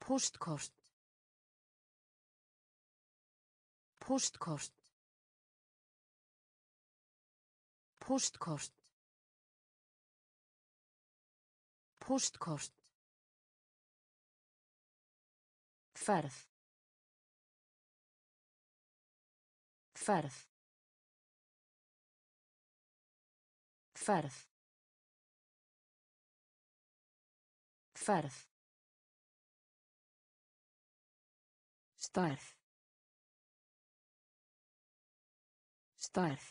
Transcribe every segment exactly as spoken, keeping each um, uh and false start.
Póstkort. Póstkort. Póstkort. Póstkort. Ferð. Ferð. Ferð. Ferð. Stærð. Stærð.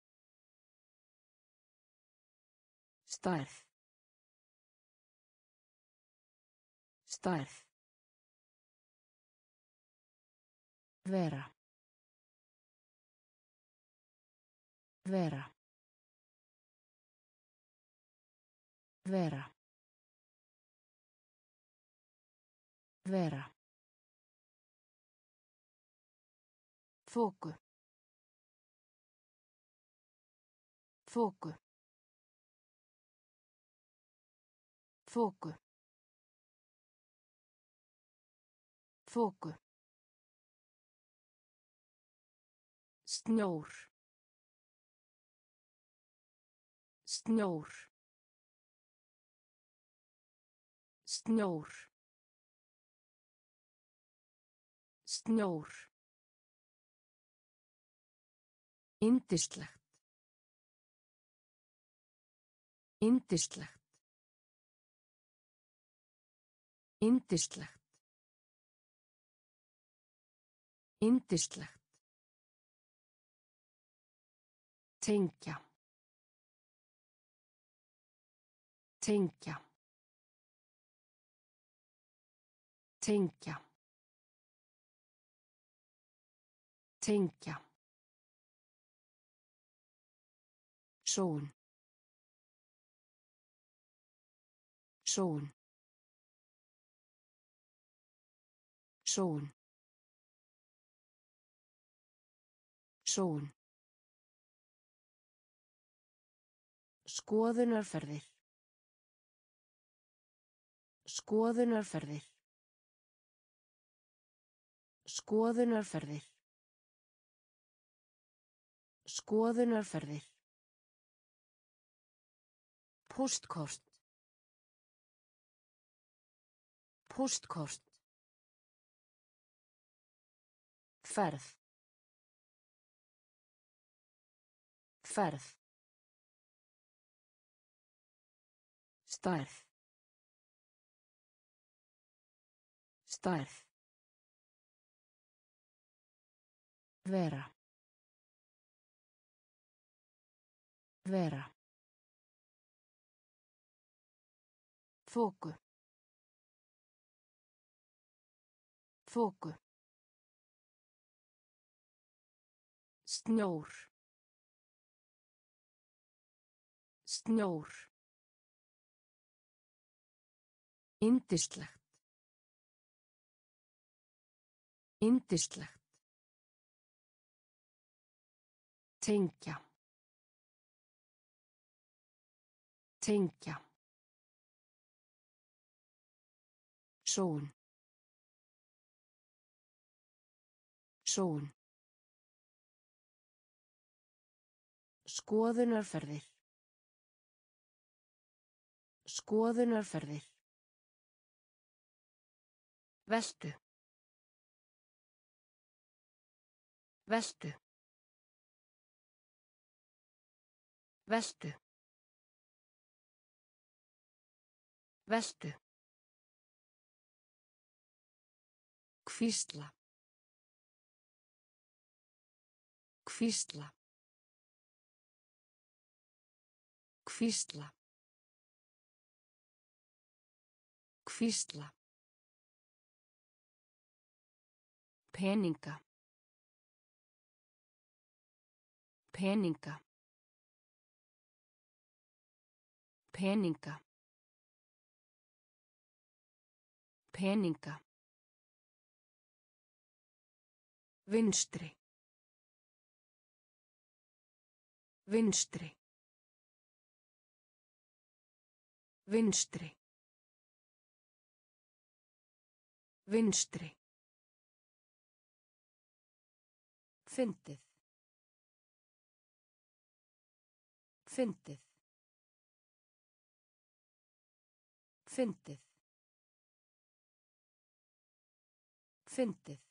Stærð. Stærð. Vera. Vera. Vera. Vera. Þoku. Þoku. Þoku. Þoku. Snjór. Snjór. Snjór. Snjór. Yndislegt. Yndislegt. Yndislegt. Yndislegt. Tengja. Tengja. Tengja. Tengja. Sól. Sól. Sól. Sól. Skoðunarferðir. Skoðunarferðir. Skoðunarferðir. Skoðunarferðir. Póstkort. Póstkort. Ferð. Ferð. Stærð. Stærð. Vera. Vera. Þoku. Þoku. Snjór. Snjór. Yndislegt. Yndislegt. Tengja. Tengja. Sól. Sól. Skoðunarferðir. Skoðunarferðir. Veltu. Veltu. Veltu. Veltu. Hvísla. Hvísla. Hvísla. Hvísla. Peninga. Peninga. Peninga. Peninga. Vinstri. Vinstri. Vinstri. Vinstri. Fyndið. Fyndið. Fyndið. Fyndið.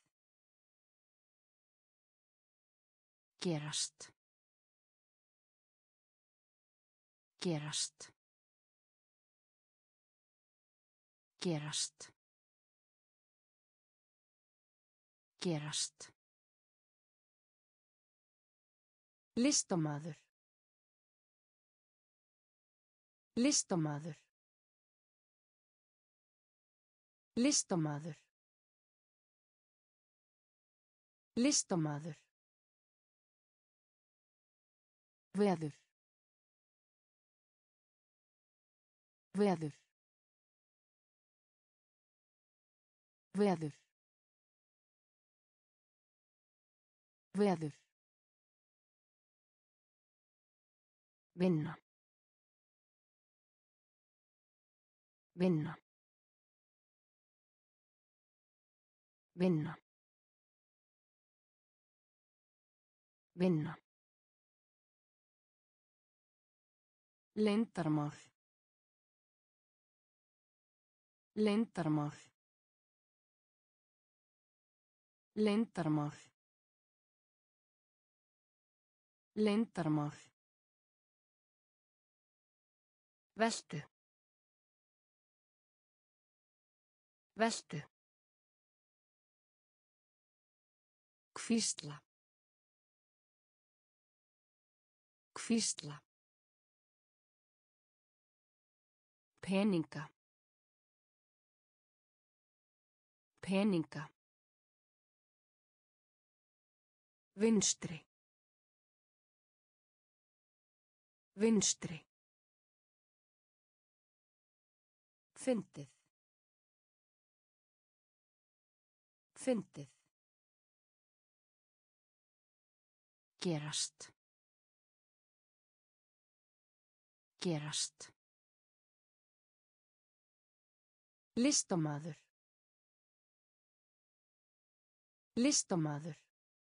Gerast. Gerast. Gerast. Gerast. Listamaður. Listamaður. Listamaður. Listamaður. Veður. Veður. Veður. Veður. Vinna. Vinna. Vinna. Vinna. Leyndarmál. Leyndarmál. Leyndarmál. Leyndarmál. Veltu. Veltu. Hvísla. Hvísla. Peninga. Peninga. Vinstri. Vinstri. Fyndið. Fyndið. Gerast. Gerast. Listamaður. Listamaður.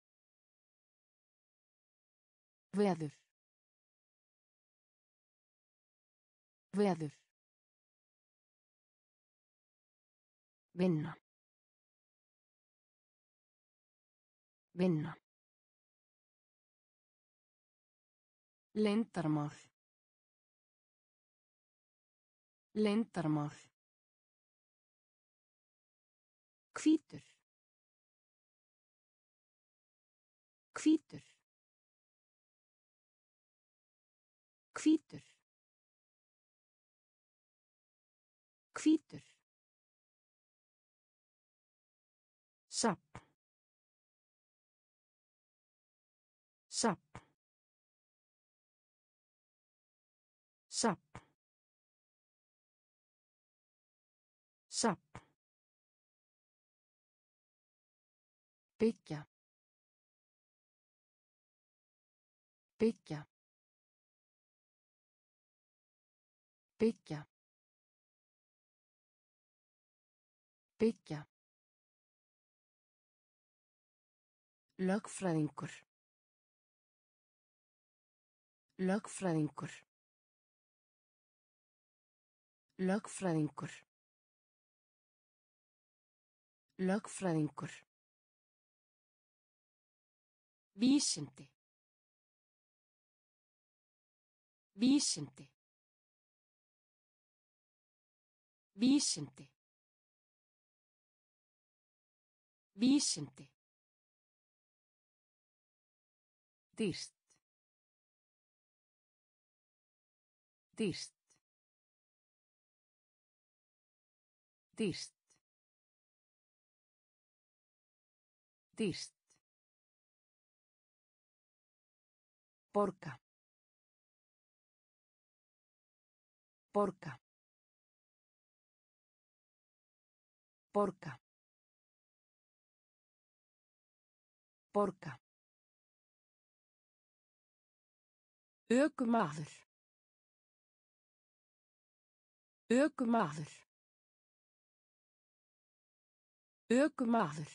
Veður. Veður. Vinna. Vinna. Leyndarmál. Leyndarmál. Hvítur. Hvítur. Hvítur. Hvítur. Safn. Safn. Safn. Safn. Byggja. Byggja. Byggja. Byggja. Lögfræðingur. Lögfræðingur. Lögfræðingur. Lögfræðingur. Vísindi. Vísindi. Vísindi. Vísindi. Dýrt. Dýrt. Dýrt. Dýrt. Borga. Borga. Borga. Borga. Ökumaður. Ökumaður. Ökumaður.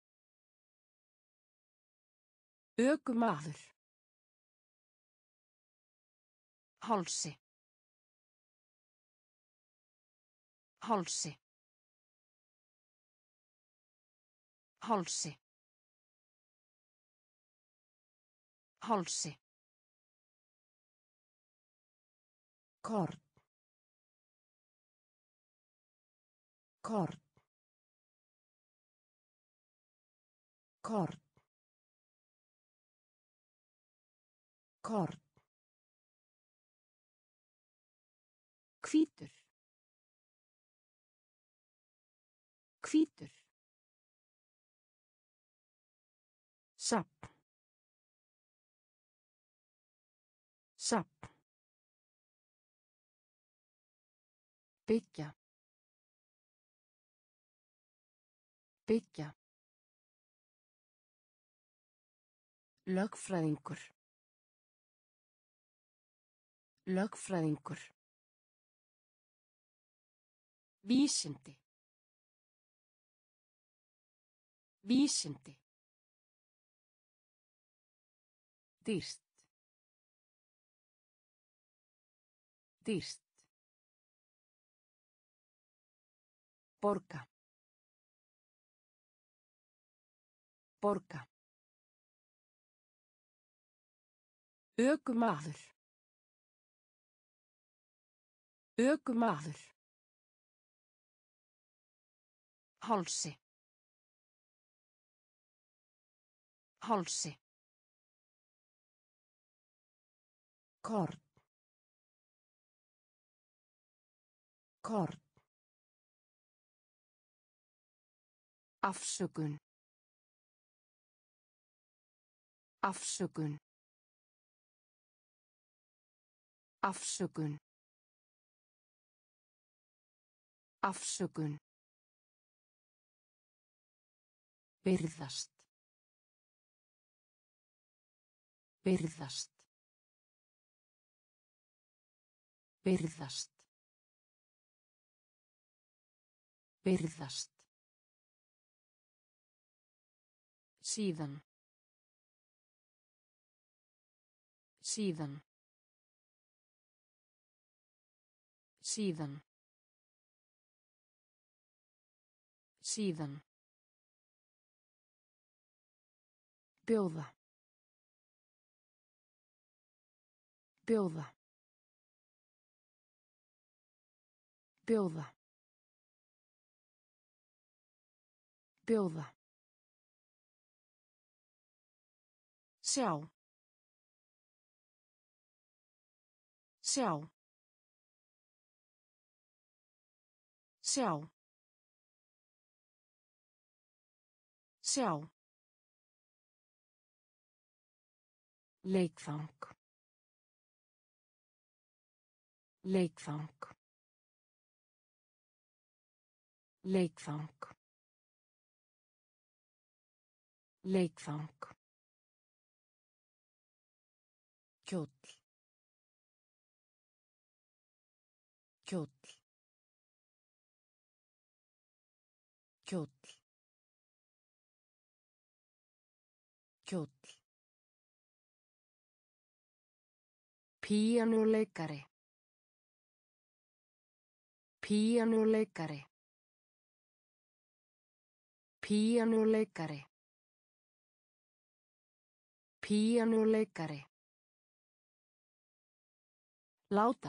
Ökumaður. Hálsi. Hálsi. Hálsi. Hálsi. Korn. Korn. Korn. Korn. Hvítur. Hvítur. Safn. Safn. Byggja. Byggja. Lögfræðingur. Lögfræðingur. Vísindi. Vísindi. Dýrt. Dýrt. Borga. Borga. Ökumaður. Ökumaður. Hálsi. Hálsi. Korn. Korn. Afsökun. Afsökun. Afsökun. Afsökun. Virðast. Virðast. Virðast. Virðast. Síðan. Síðan. Síðan. Síðan. Bjóða. Bjóða. Bjóða. Bjóða. Sjá. Sjá. Sjá. Sjá. Leikfang. Leikfang. Leikfang. Leikfang. Kjóll. Kjóll. Kjóll. Kjóll. Píanóleikari. Píanóleikari. Píanóleikari. Píanóleikari. Láta.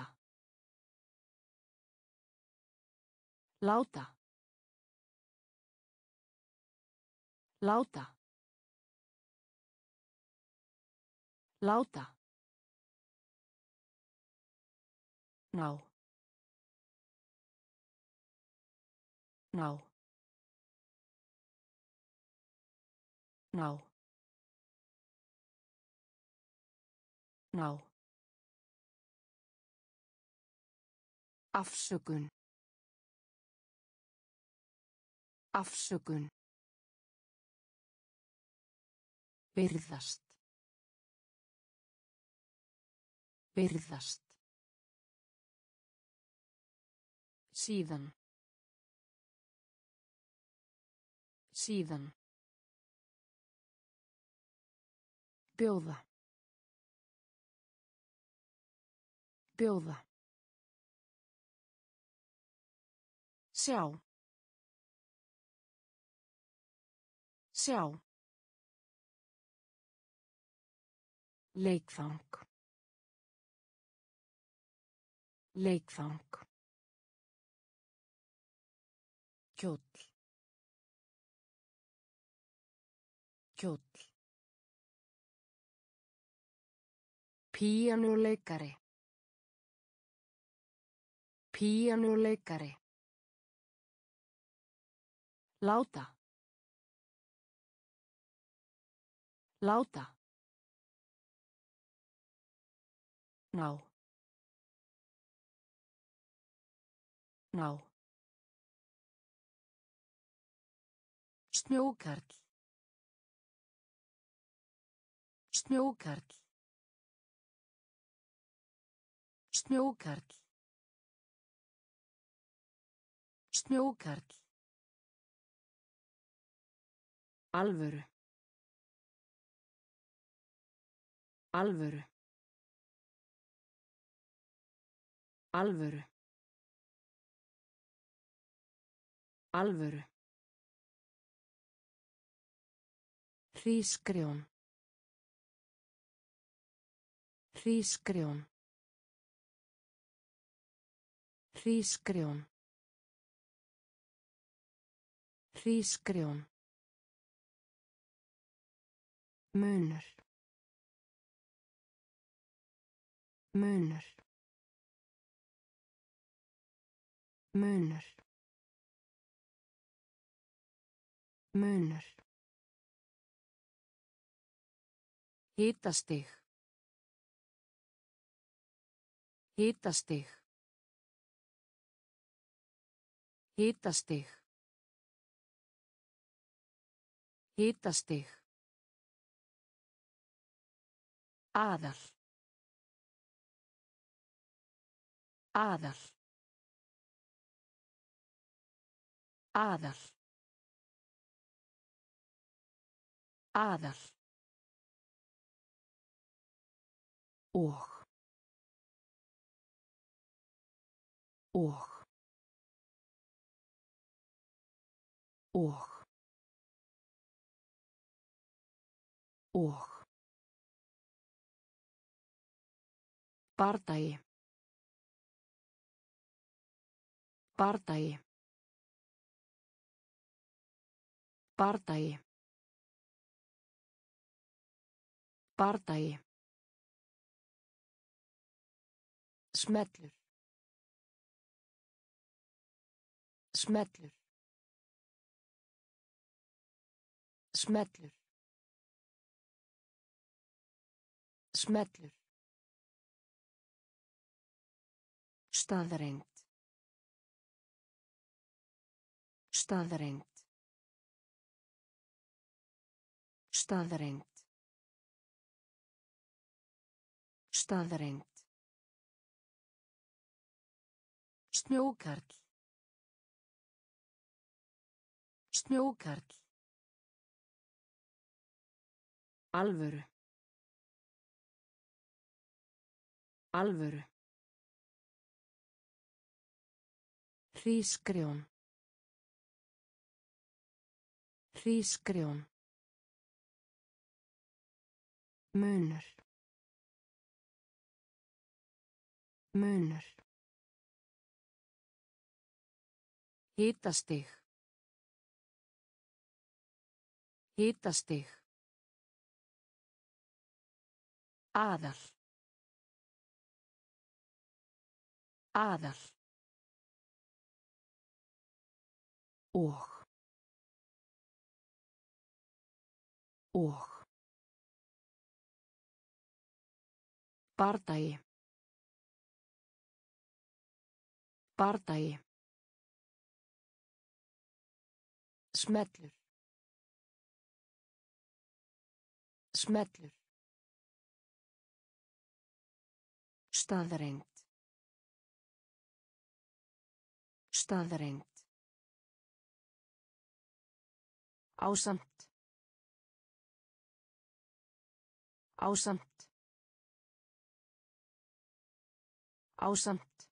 Láta. Láta. Láta. Ná. Ná. Ná. Ná. Afsökun. Afsökun. Virðast. Virðast. Síðan. Síðan. Bjóða. Bjóða. Sjá. Sjá. Leikfang. Leikfang. Kjóll. Kjóll. Píanóleikari. Píanóleikari. Láta. Láta. Ná. Ná. Snjókarl. Snjókarl. Snjókarl. Snjókarl. Alvöru. Alvöru. Alvöru. Alvöru. Hrísgrjón. Hrísgrjón. Hrísgrjón. Hrísgrjón. Munur. Munur. Munur. Munur. Hitastig. Hitastig. Hitastig. Hitastig. Aðal. Aðal. Aðal. Aðal. Og. Og. Og. Og. Bardagi. Bardagi. Bardagi. Bardagi. Smellur. Smellur. Smellur. Smellur. Staðreynd. Staðreynd. Staðreynd. Staðreynd. Snjókarl. Snjókarl. Alvöru. Alvöru. Hrísgrjón. Hrísgrjón. Munur. Munur. Hitastig. Hitastig. Aðal. Aðal. Og. Og. Bardagi. Bardagi. Smellur. Smellur. Staðreynd. Staðreynd. Ásamt. Ásamt. Ásamt.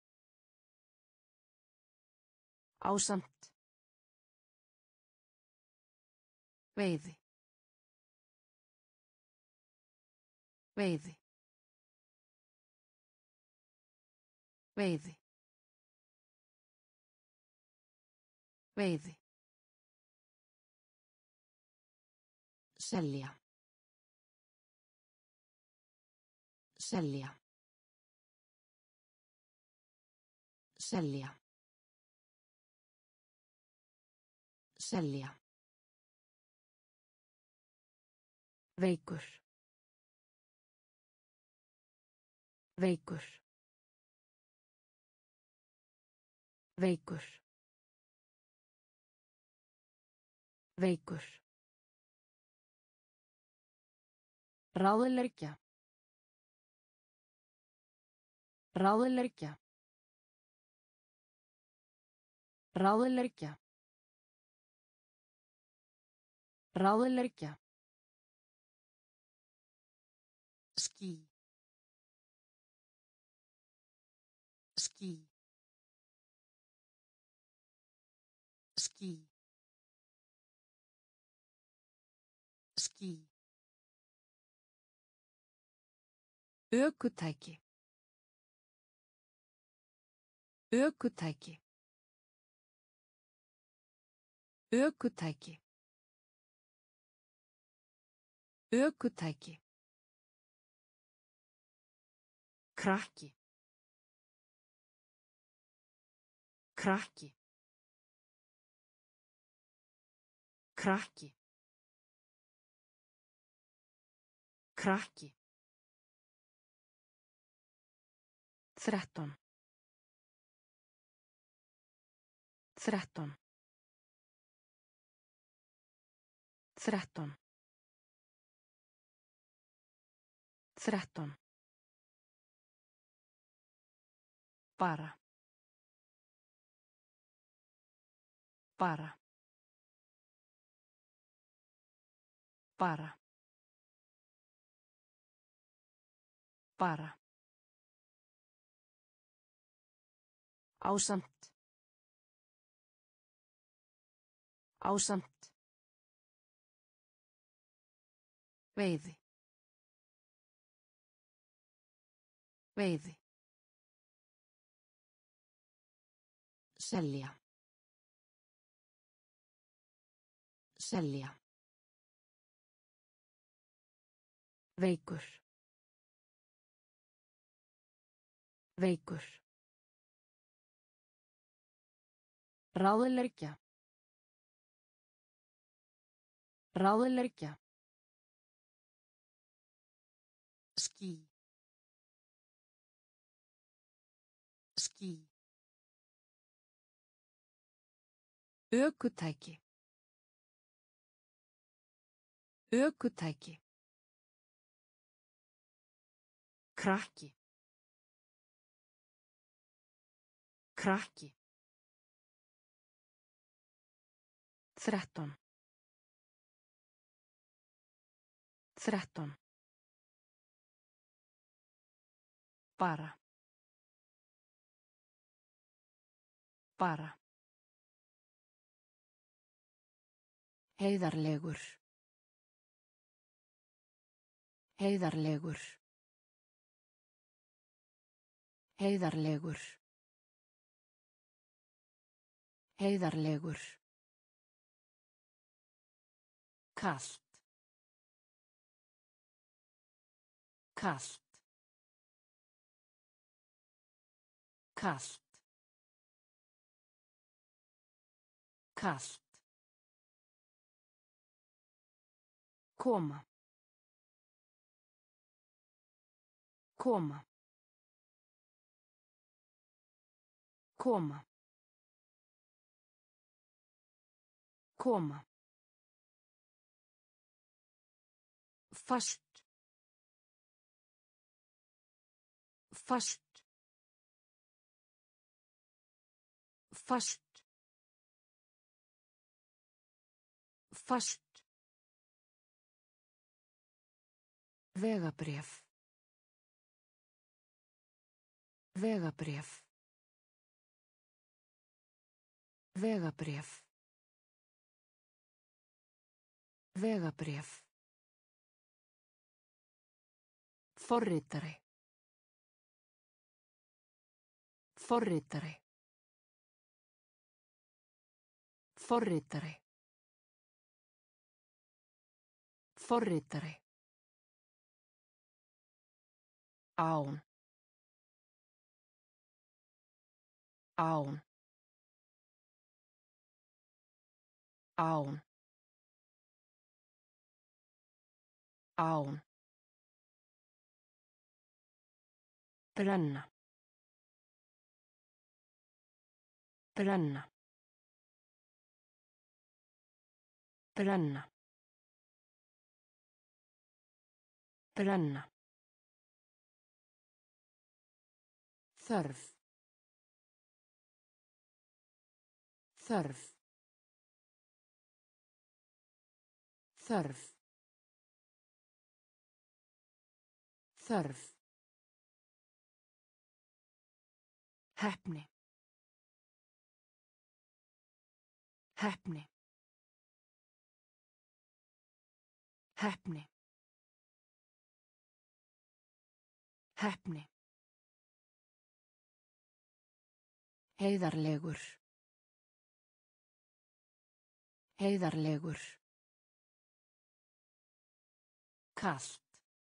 Ásamt. Veiði. Veiði. Veiði. Veiði. Selja. Selja. Selja. Selja. Veikur. Veikur. Veikur. Veikur. Ráðleggja. Ráðleggja. Ráðleggja. Ráðleggja. Ský. Ský. Ský. Ský. Ökutæki. Ökutæki. Ökutæki. Ökutæki. Krakki. Krakki. Krakki. Krakki. Þrettán. Þrettán. Þrettán. Þrettán. Bara. Bara. Bara. Bara. Ásamt. Ásamt. Veiði. Veiði. Selja. Selja. Veikur. Veikur. Ráðleggja. Ráðleggja. Ský. Ský. Ökutæki. Ökutæki. Krakki. Krakki. Þrettán. Þrettán. Bara. Bara. Heiðarlegur. Heiðarlegur. Heiðarlegur. Heiðarlegur. Kalt. Kalt. Kalt. Kalt. Koma. Koma. Koma. Koma. Fast. Fast. Fast. Fast. Vegabréf. Vegabréf. Vegabréf. Vegabréf. Forritari. Forritari. Forritari. Forritari. Án. Án. Án. Án. Brenna. Brenna. Brenna. Brenna. Þörf. Þörf. Þörf. Þörf. Heppni. Heppni. Heppni. Heppni. Heiðarlegur. Heiðarlegur. Kalt.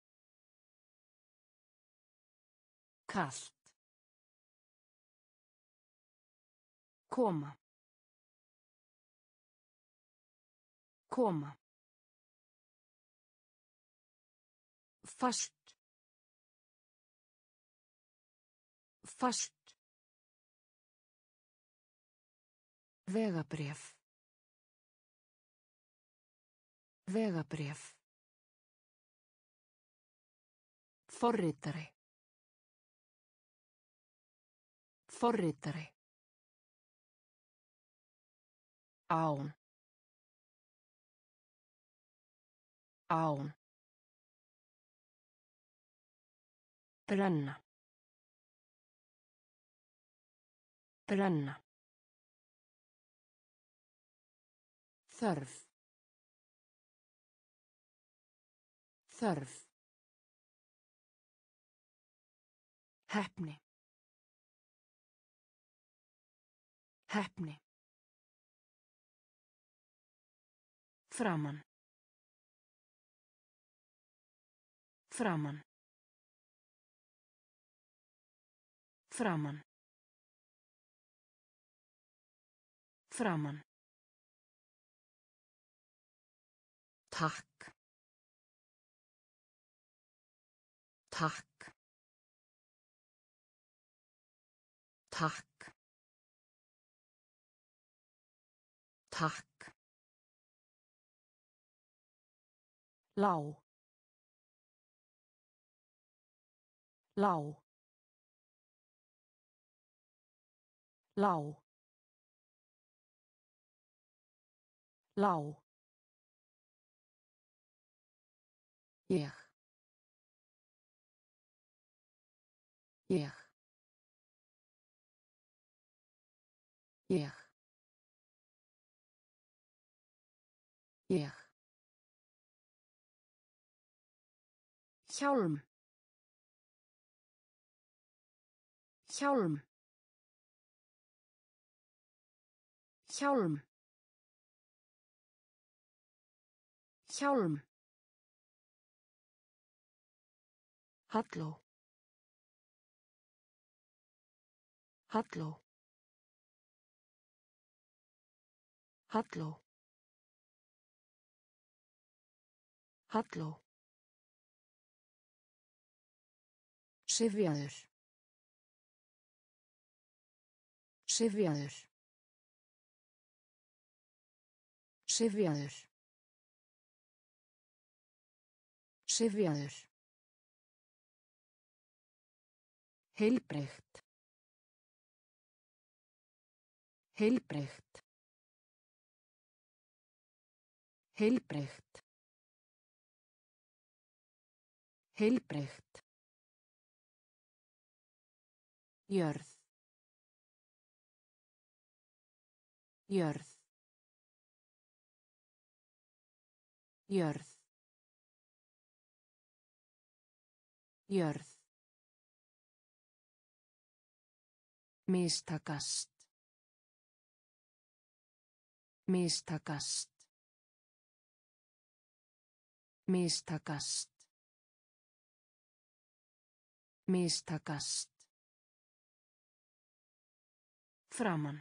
Kalt. Koma. Koma. Fast. Fast. Vegabréf. Vegabréf. Forritari. Forritari. Án. Án. Brenna. Brenna. Þörf. Þörf. Heppni. Heppni. Framan. Framan. Framan. Framan. Takk. Takk. Takk. Takk. Lá. Lá. Lá. Lá. Ég. Ég. Ég. Ég. Hjálm. Hjálm. Hjálm. Hjálm. Halló. Halló. Halló. Halló. Syfjaður. Syfjaður. Syfjaður. Syfjaður. Heilbrigt. Heilbrigt. Heilbrigt. Heilbrigt. Jörð. Jörð. Jörð. Jörð. Mistakast. Mistakast. Mistakast. Mistakast. Framan.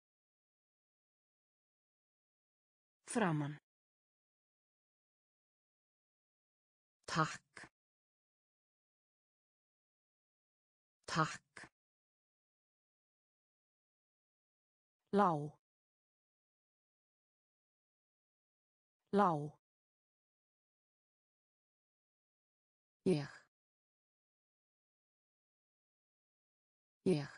Framan. Takk. Takk. Lá. Lá. Ég. Ég.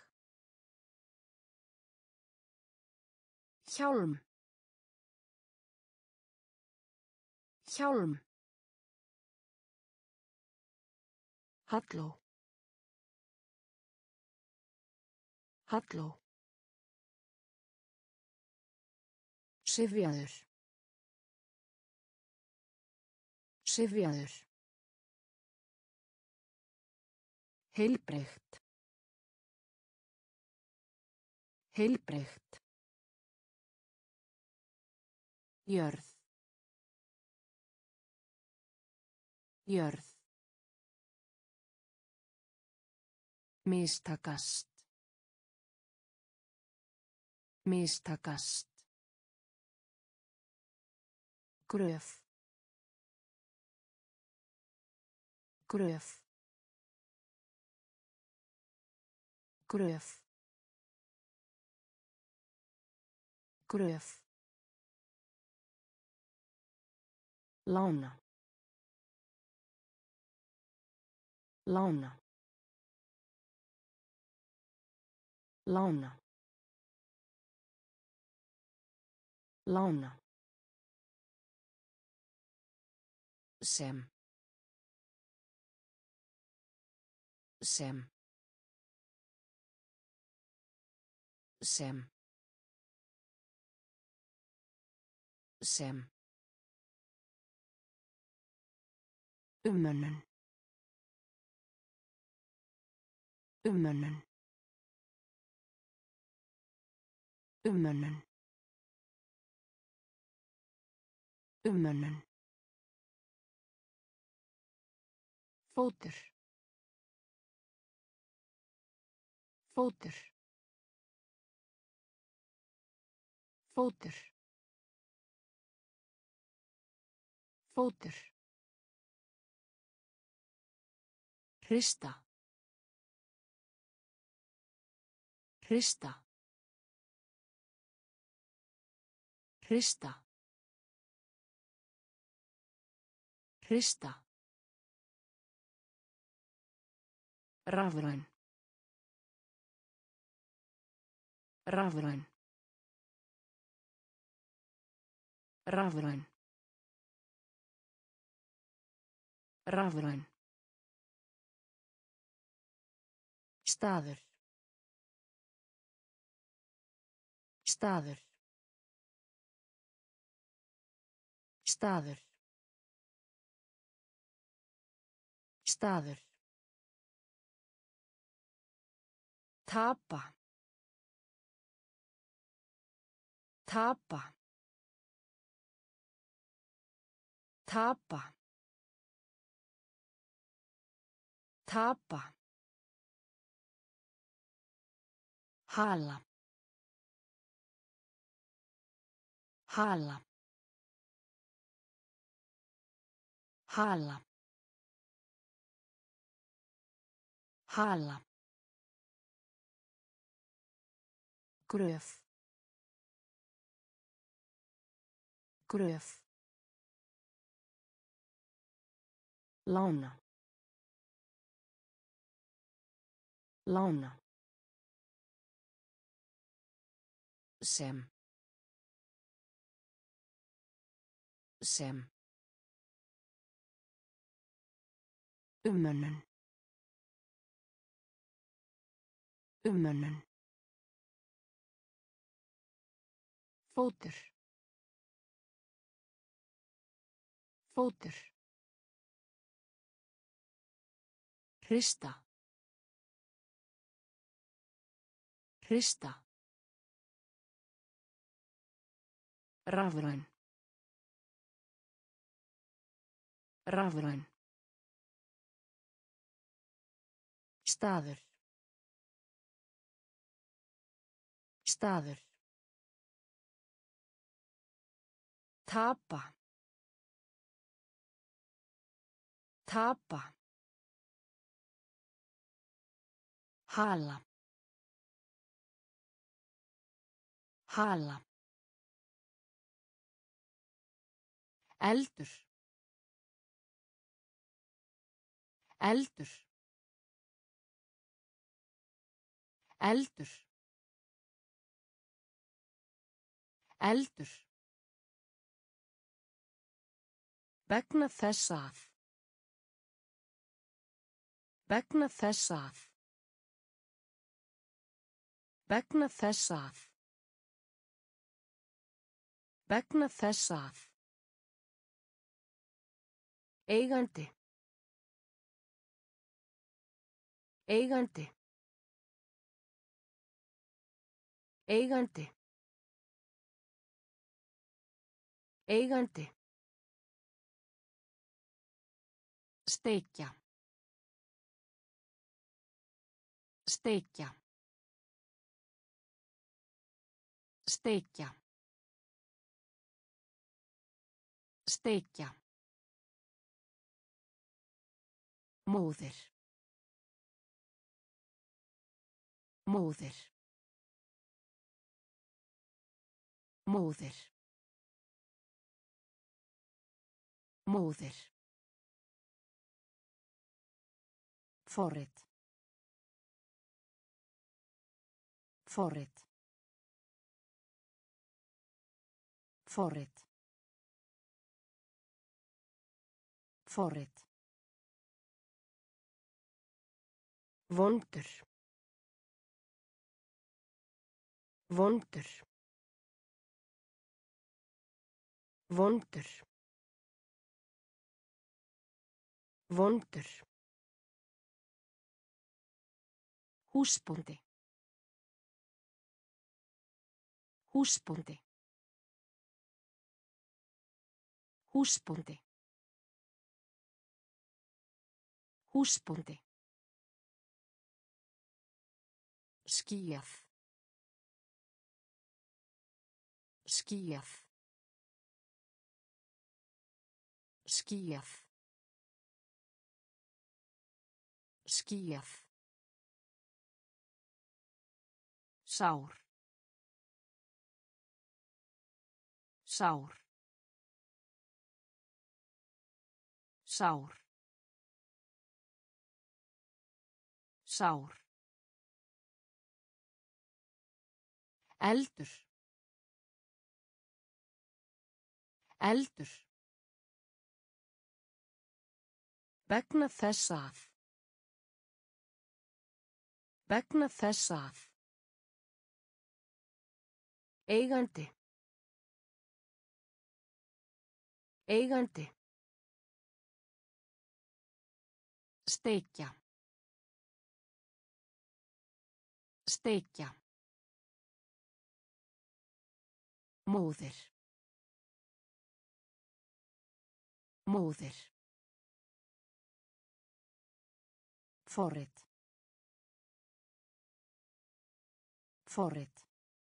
Hjálm. Hjálm. Halló. Halló. Syfjaður. Syfjaður. Heilbrigt. Heilbrigt. Jörð. Jörð. Mistakast. Mistakast. Gröf. Gröf. Gröf. Gröf. Lána. Lána. Lána. Lána. Sem. Sem. Sem. Sem. Umönnun. Umönnun. Umönnun. Umönnun. Fótur. Fótur. Fótur. Fótur. Hrista. Hrista. Hrista. Hrista. Rafræn. Rafræn. Rafræn. Rafræn. Staður. Staður. Staður. Staður. Tapa. Tapa. Tapa. Tapa. Hala. Hala. Hala. Hala. Gröf. Gröf. Lána. Lána. Sem. sem umönnun umönnun fótur fótur hrista hrista rafræn rafræn staður staður tapa tapa hala hala eldur eldur eldur eldur vegna þess að vegna þess að vegna þess að vegna þess að eigandi eigandi eigandi eigandi steikja steikja steikja steikja móðir móðir móðir móðir forrit forrit forrit forrit vondur vondur vondur vondur húsbóndi húsbóndi húsbóndi húsbóndi skýjað skýjað skýjað skýjað sár sár sár sár eldur eldur vegna þess að vegna þess að eigandi eigandi steikja steikja móðir móðir forrit forrit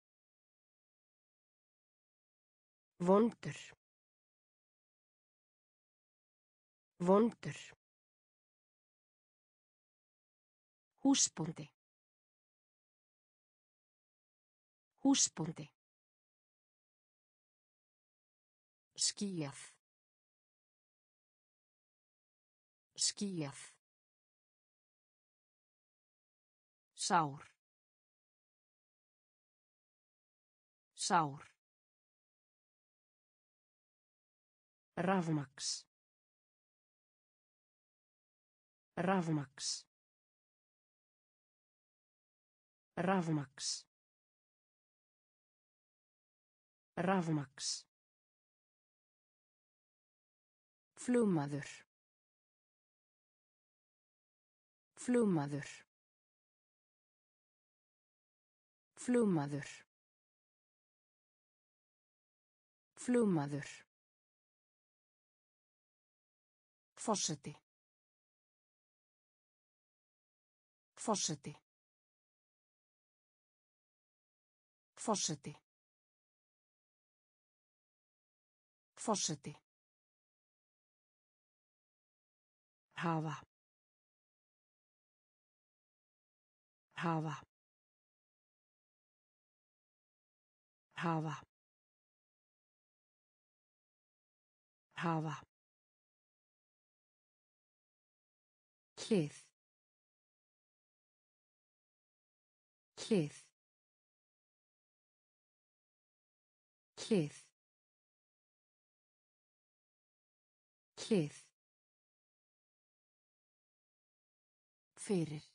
vondur vondur húsbóndi húsbóndi skýjað skýjað sár sár Rafmaks. Rafmaks. Rafmaks. Rafmaks. Flugmaður. Flugmaður. Flugmaður. Flugmaður. Forseti. Forseti. Forseti. Forseti. Hafa. Hafa. Hafa. Hafa. Hlið. Hlið. Hlið. Hlið. Fyrir.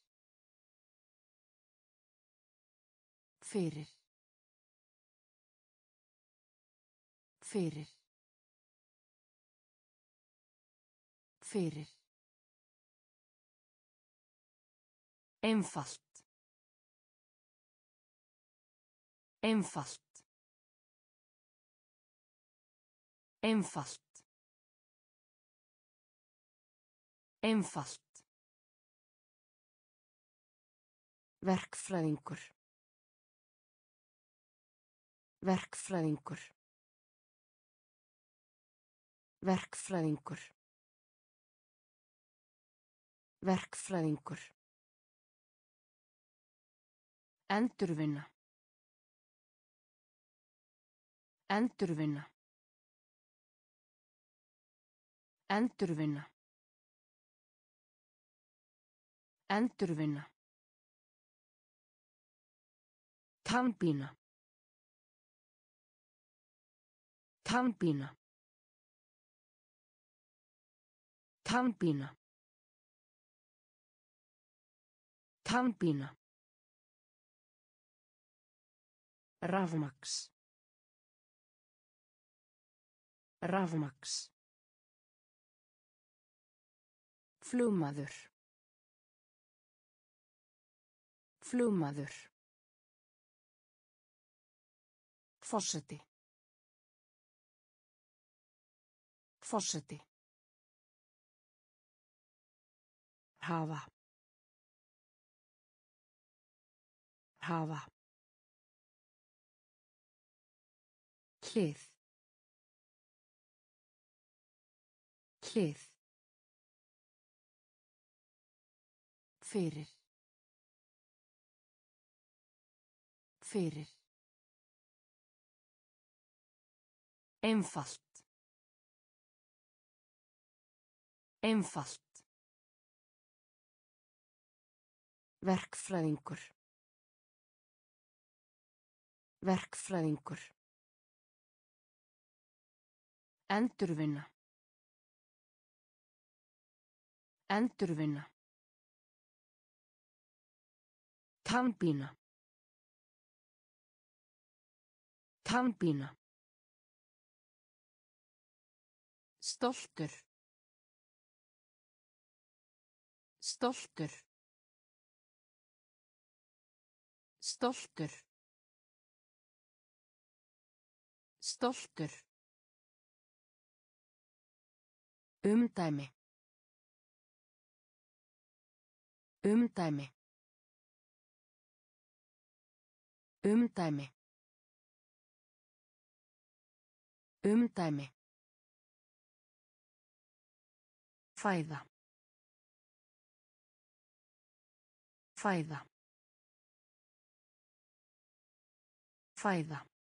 Fyrir. Fyrir. Fyrir. Einfalt. Einfalt. Einfalt. Einfalt. Verkfræðingur. Verkfræðingur. Verkfræðingur. Verkfræðingur. Endurvinna. Endurvinna. Endurvinna. Endurvinna. Tannpína. Tannpína. Tannpína. Tannpína. Rafmaks. Rafmaks. Flugmaður. Flugmaður. Forseti. Forseti. Hafa. Hafa. Hlið. Hlið. Fyrir. Fyrir. Einfalt. Einfalt. Verkfræðingur. Verkfræðingur. Endurvinna. Endurvinna. Tannpína. Tannpína. Stoltur. Stoltur. Stoltur. Stoltur. Umdæmi. Umdæmi. Umdæmi. Umdæmi. Fæða. Fæða. Fæða.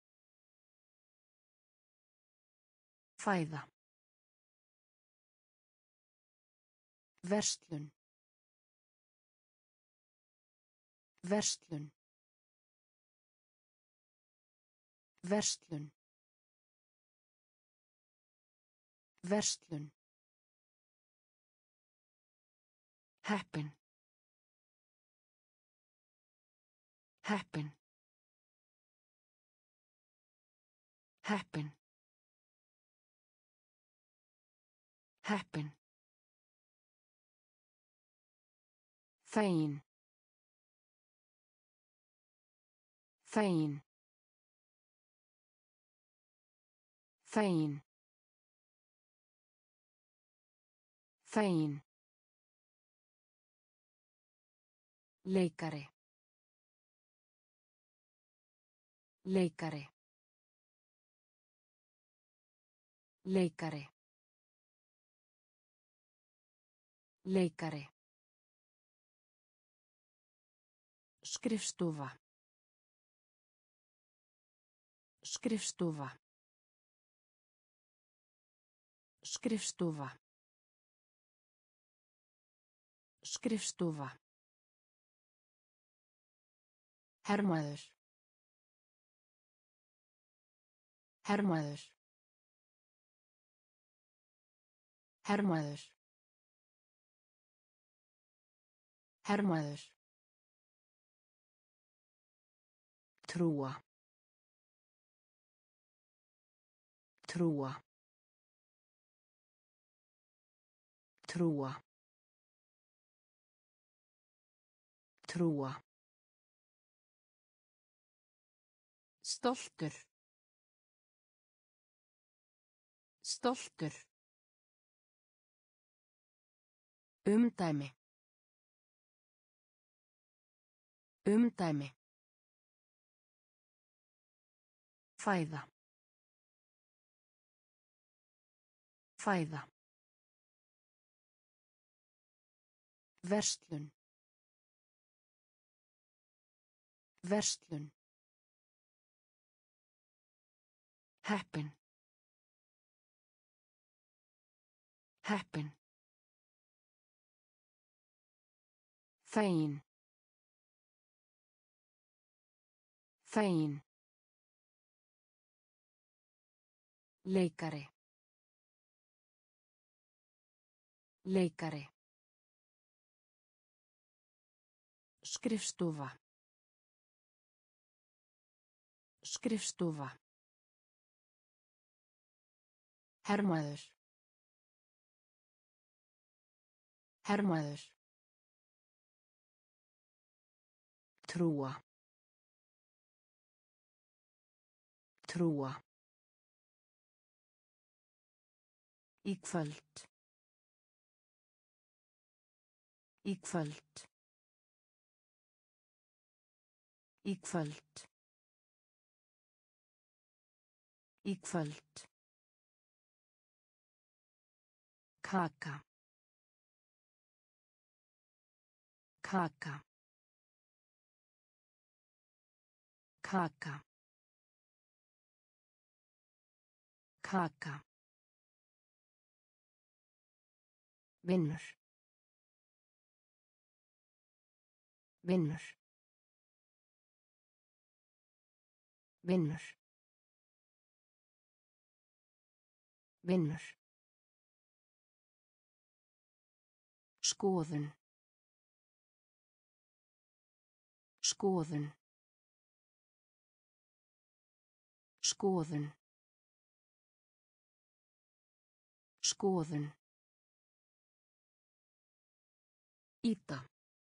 Fæða. Verslun. Verslun. Verslun. Verslun. Heppin. Heppin. Heppin. Heppin. Fegin. Fegin. Fegin. Fegin. Leikari. Leikari. Leikari. Leikari. Skrifstofa. Skrifstofa. Skrifstofa. Skrifstofa. Hermaður. Hermaður. Hermaður. Hermaður. Trúa. Trúa. Trúa. Trúa. Stoltur. Stoltur. Umdæmi. Umdæmi. Fæða. Fæða. Verslun. Verslun. Heppin. Heppin. Fegin. Fegin. Leikari. Leikari. Skrifstofa. Skrifstofa. Hermaður. Hermaður. Trúa. Trúa. Í kvöld. Í kvöld. Í kvöld. Í kvöld. Kaka. Kaka. Kaka. Kaka. Vinnur. Vinnur. Vinnur. Vinnur. Skoðun. Skoðun. Skoðun. Skoðun. Íta.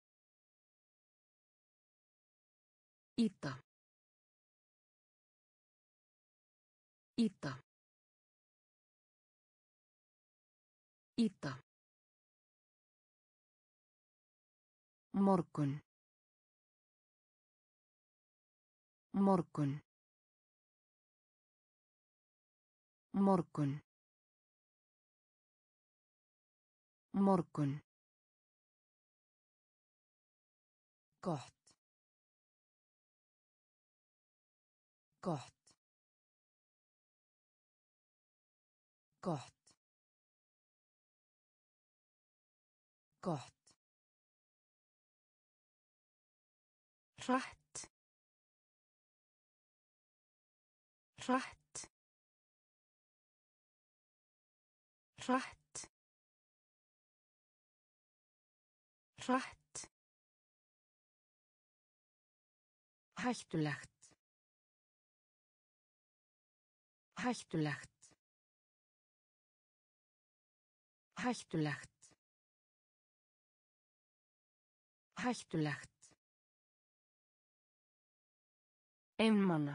Íta. Íta. Íta. Morgun. Morgun. Morgun. Morgun. Gott. Gott. Gott. Gott. Hratt. Hratt. hratt hratt hættulegt hættulegt hættulegt hættulegt einmana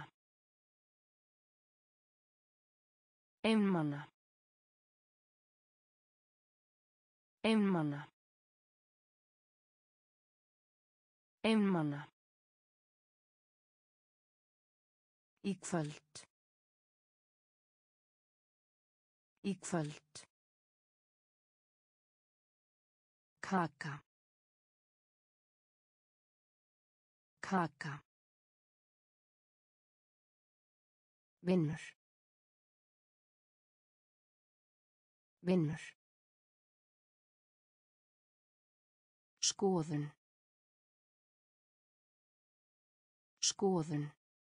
einmana einmana einmana í kvöld í kvöld kaka kaka vinnur vinnur skoðun skoðun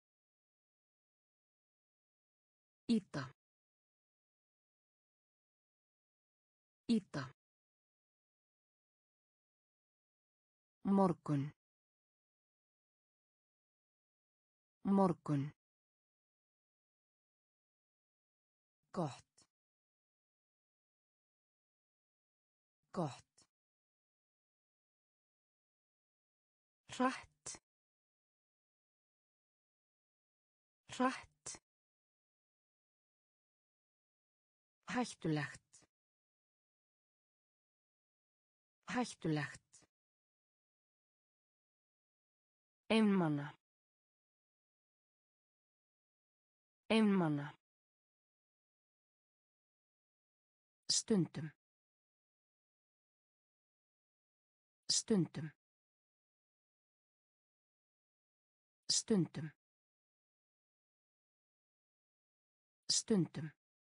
Íta. Íta. Morgun. Morgun. Gott. Gott. Hratt. Hratt. Hættulegt. Hættulegt. Einmana. Einmana. Stundum. Stundum. Stundum. Stundum.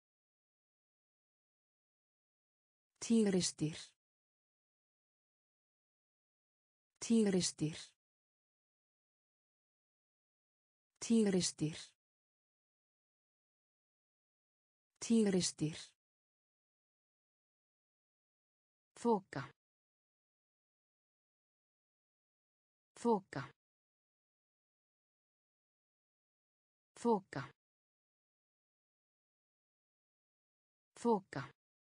Tígrisdýr. Tígrisdýr. Tígrisdýr. Tígrisdýr. Þoka. Þoka. Þoka. Þoka.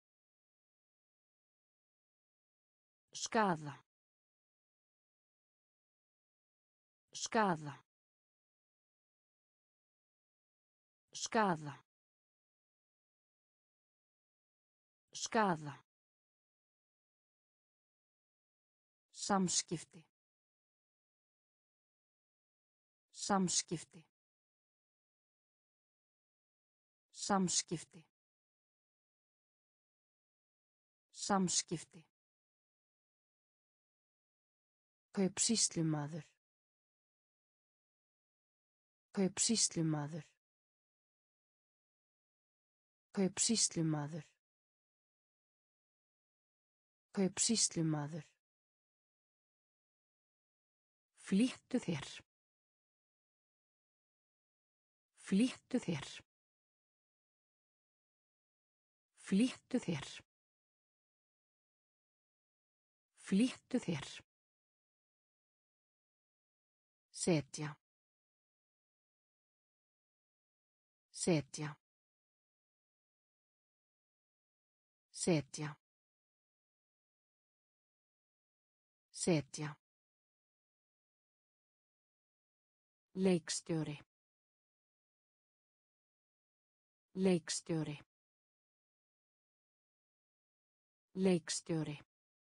Skaða. Skaða. Skaða. Skaða. Samskipti. Samskipti. Samskipti. Samskipti. Kaupsýslumaður. Kaupsýslumaður. Kaupsýslumaður. Kaupsýslumaður. Flýttu þér. Flýttu þér. Flýttu þér. Flýttu þér. Setja. Setja. Setja. Setja. Leikstjóri. Leikstjóri. Leikstjóri.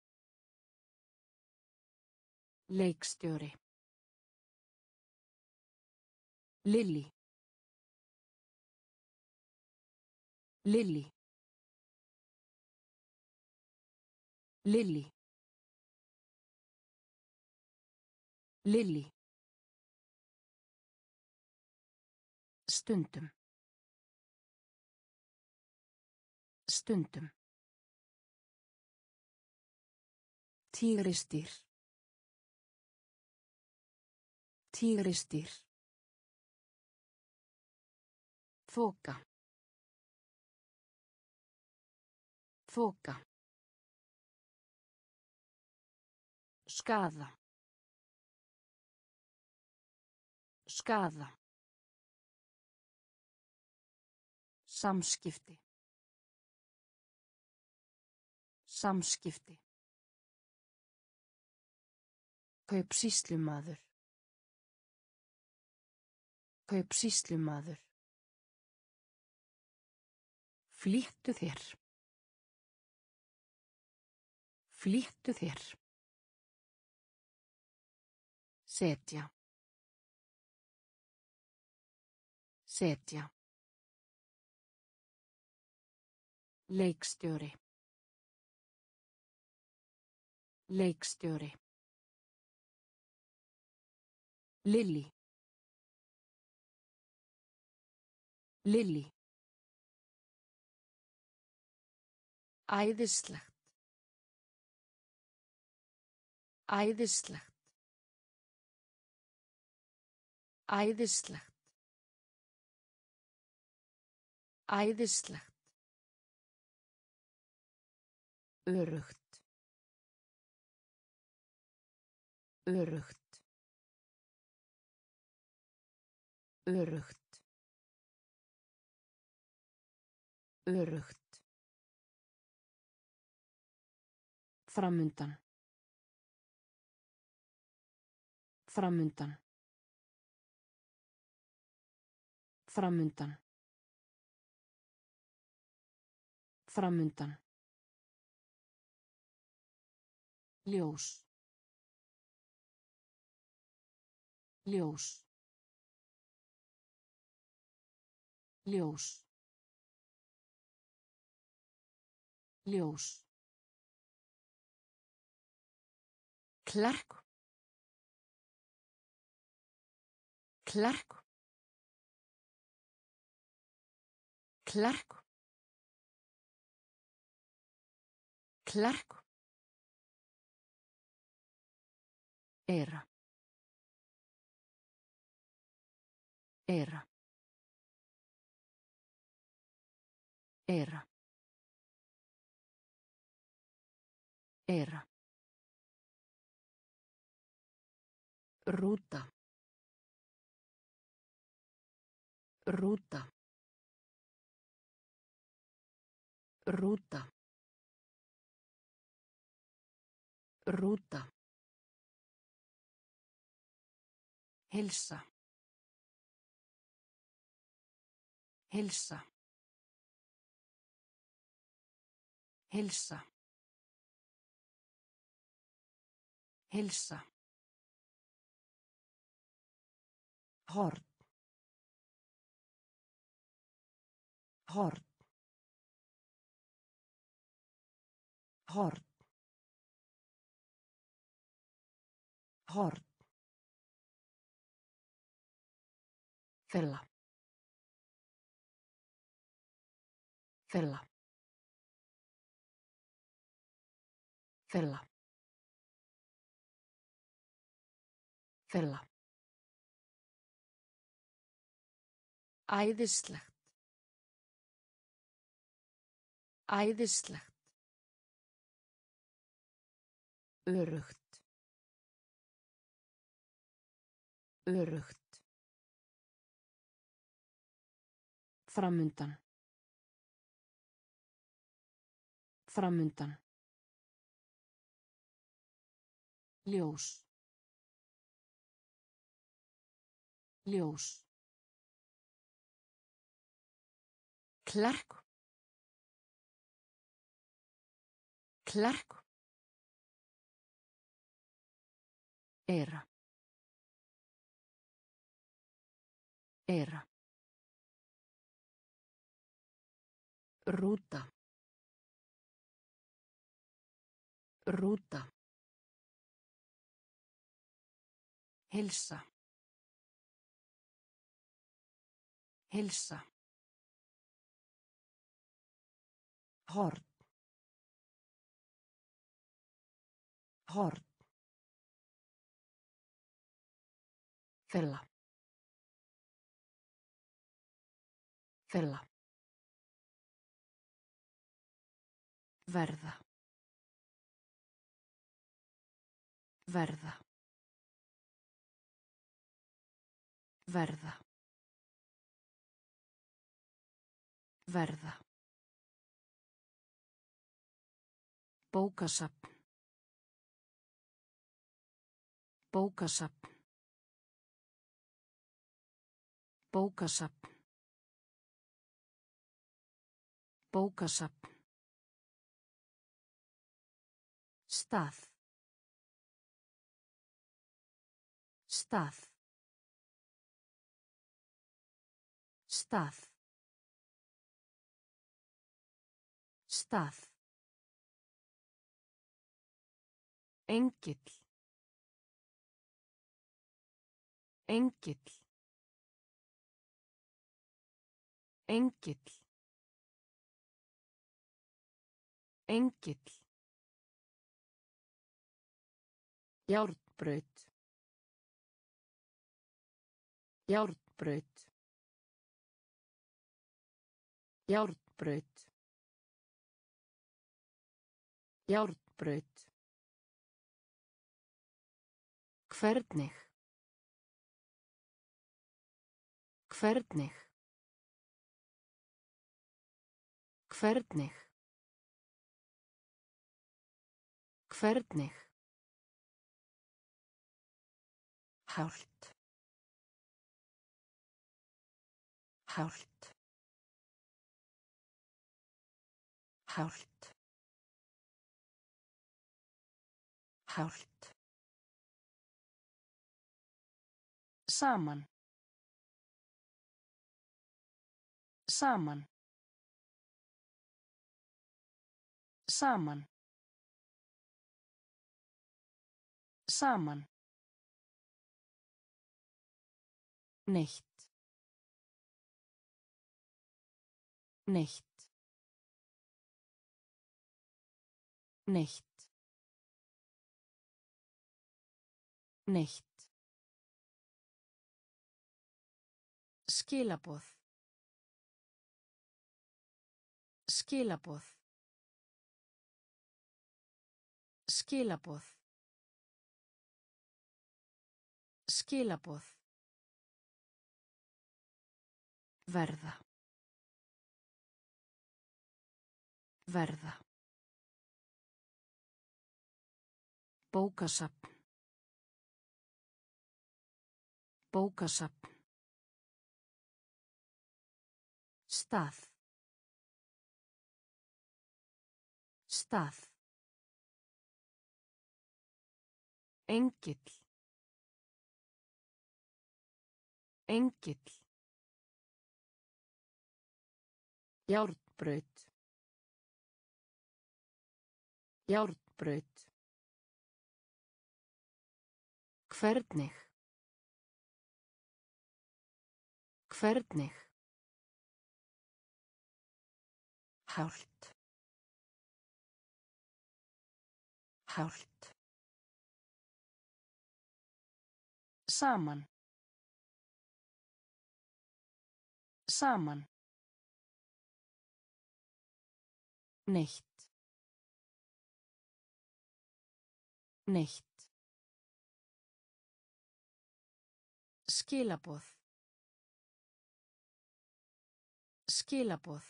Leikstjóri. Lily. Lily. Lily. Lily. Stundum. Stundum. Tígrisdýr. Tígrisdýr. Þoka. Þoka. Skaða. Skaða. Samskipti. Samskipti. Kaupsýslumaður. Kaupsýslumaður. Flýttu þér. Flýttu þér. Setja. Setja. Leikstjóri. Leikstjóri. Lily. Lily. Æðislegt. Æðislegt. Æðislegt. Æðislegt. Öruggt. Öruggt. Öruggt. Öruggt. Framundan. Framundan. Framundan. Framundan. Ljós. Ljós. Ljós. Ljós. Klerk. Klerk. Klerk. Klerk. Era. Era. Era. Era. Rúta. Rúta. Rúta. Rúta. Heilsa. Heilsa. Heilsa. Heilsa. Horn. Horn. Horn. Horn. Fella. Fella. Fella. Fella. Æðislegt. Æðislegt. Öruggt. Öruggt. Framundan. Framundan. Ljós. Ljós. Klerk. Klerk. Era. Era. Rúta. Rúta. Heilsa. Heilsa. Horn. Horn. Fella. Fella. Verða. Verða. Verða. Verða. Bókasafn. Bókasafn. Bókasafn. Bókasafn. Stað. Stað. Stað. Stað. Engill. Engill. Engill. Engill. Járnbraut. Járnbraut. Járnbraut. Járnbraut. Hvernig. Hvernig. Hvernig. Hvernig. Hált. Hált. Hált. Hált. Saman. Saman. Saman. Saman. Nicht. Nicht. Nicht. Nicht. Skilaboð. Skilaboð. Skilaboð. Skilaboð. Verða. Verða. Bókasafn. Bókasafn. Stað. Stað. Engill. Engill. Járnbraut. Járnbraut. Hvernig. Hvernig. Hált. Hált. Saman. Saman. Nicht. Nicht. Skilaboð. Skilaboð.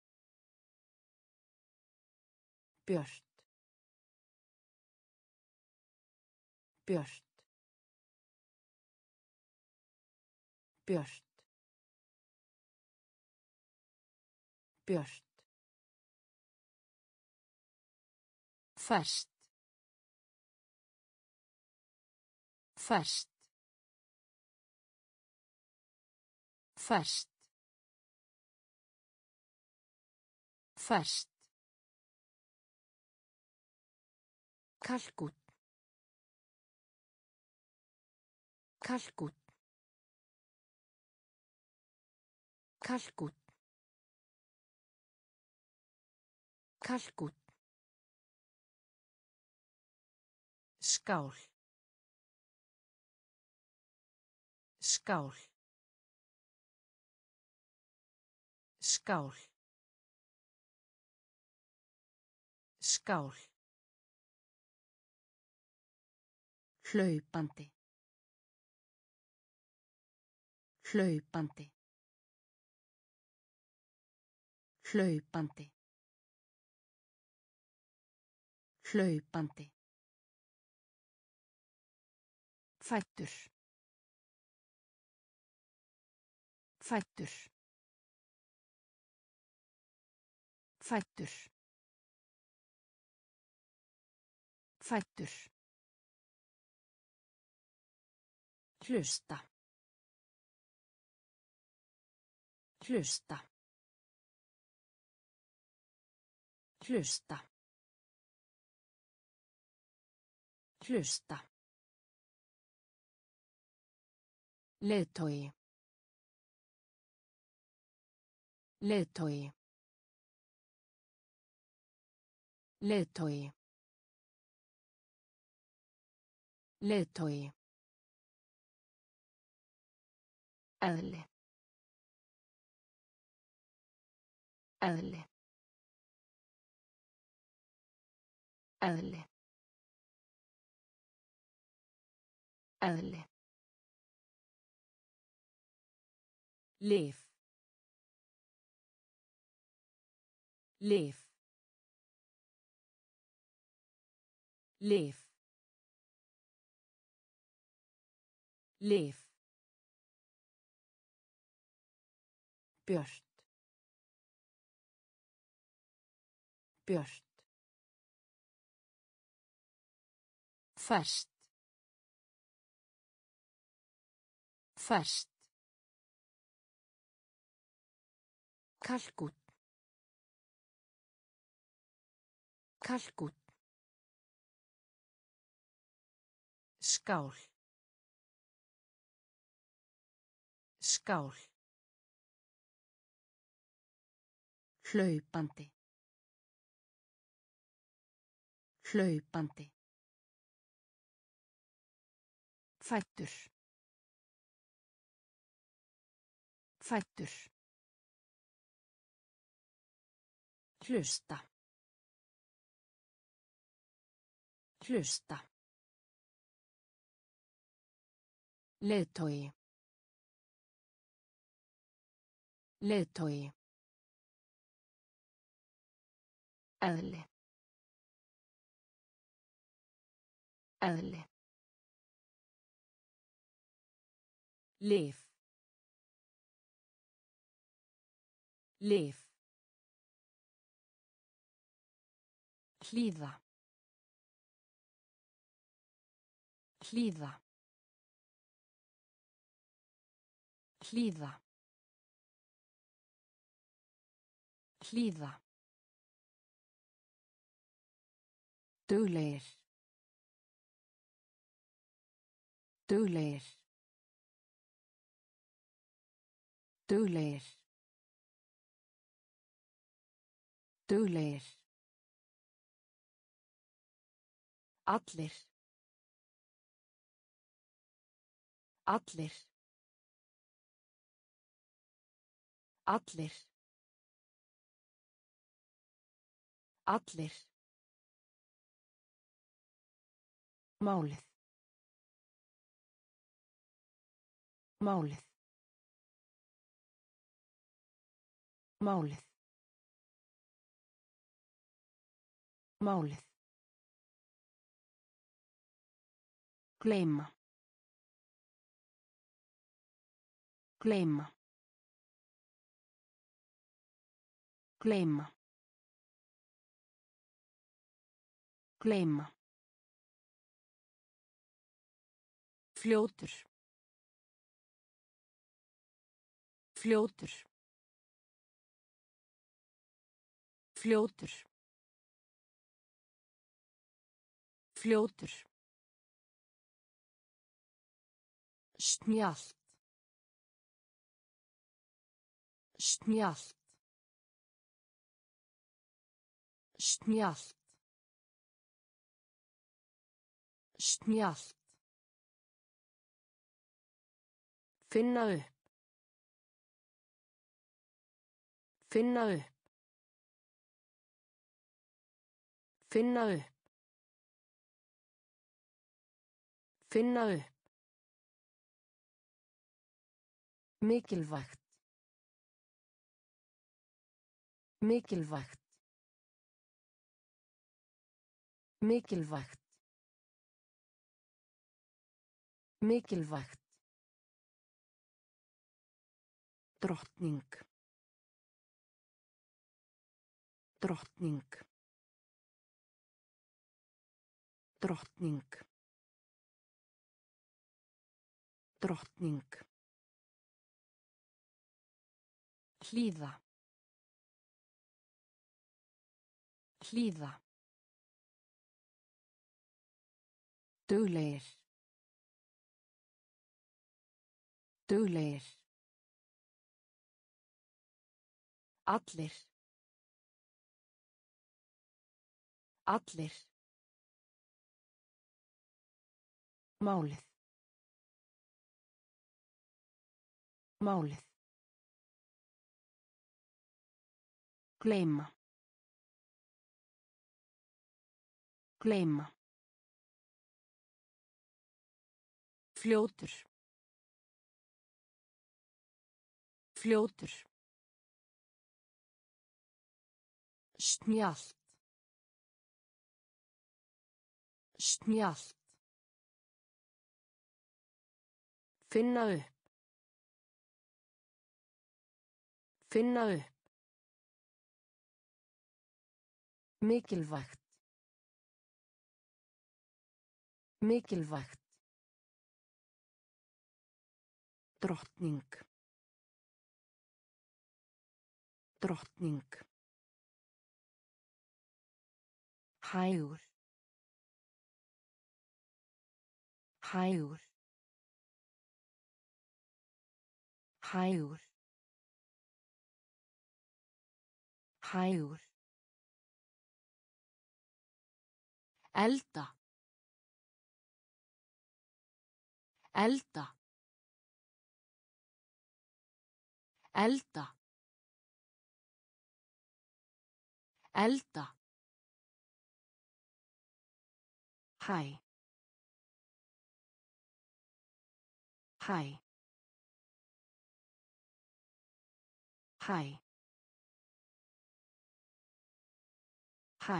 Björt. Björt. Björt. Björt. Ferskt. Ferskt. Ferskt. Ferskt. Kalkút. Kalkút. Kalkút. Kalkút. Skál. Skál. Skál. Skál. Hlaupandi. Hlaupandi. Hlaupandi. Hlaupandi. Fæddur. Fæddur. Fæddur. Fæddur. Hlusta. Hlusta. Hlusta. Hlusta. Leiðtogi. Leiðtogi. Leiðtogi. Leiðtogi. Eðli. Eðli. Eðli. Eðli. Lyf. Lyf. Lyf. Lyf. Björt. Björt. Ferskt. Ferskt. Kalkúnn. Kalkúnn. Skál. Skál. Hlaupandi. Hlaupandi. Fæddur. Fæddur. Hlusta. Hlusta. Leiðtogi. Leiðtogi. Eðli. Eðli. Lyf. Lyf. Hlýða. Hlýða. Hlýða. Hlýða. Duglegir. Duglegir. Duglegir. Duglegir. Allir. Allir. Allir. Allir. Málið. Málið. Málið. Málið. Gleyma. Gleyma. Gleyma. Gleyma. Fljótur. Fljótur. Fljótur. Fljótur. Snjallt. Snjallt. Snjallt. Snjallt. Finna upp. Finna upp. Finna upp. Finna upp. Mikilvægt. Mikilvægt. Mikilvægt. Mikilvægt. Drottning. Drottning. Drottning. Drottning. Hlýða. Hlýða. Duglegir. Duglegir. Allir. Allir. Málið. Málið. Gleyma. Gleyma. Fljótur. Fljótur. Snjallt. Snjallt. Finna upp. Finna upp. Mikilvægt. Mikilvægt. Drottning. Drottning. Hægur. Hægur. Hægur. Hægur. Elda. Elda. Elda. Elda. Hæ. Hæ. Hæ. Hæ.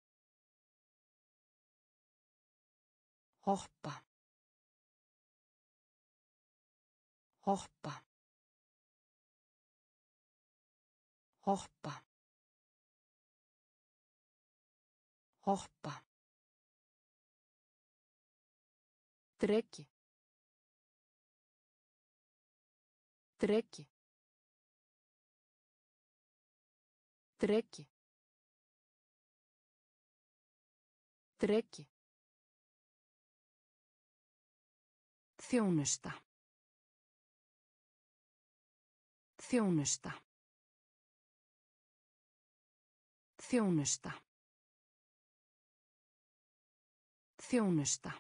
Hoppa. Hoppa. Hoppa. Hoppa. Dreki. Dreki. Dreki. Dreki. Þjónusta. Þjónusta. Þjónusta. Þjónusta.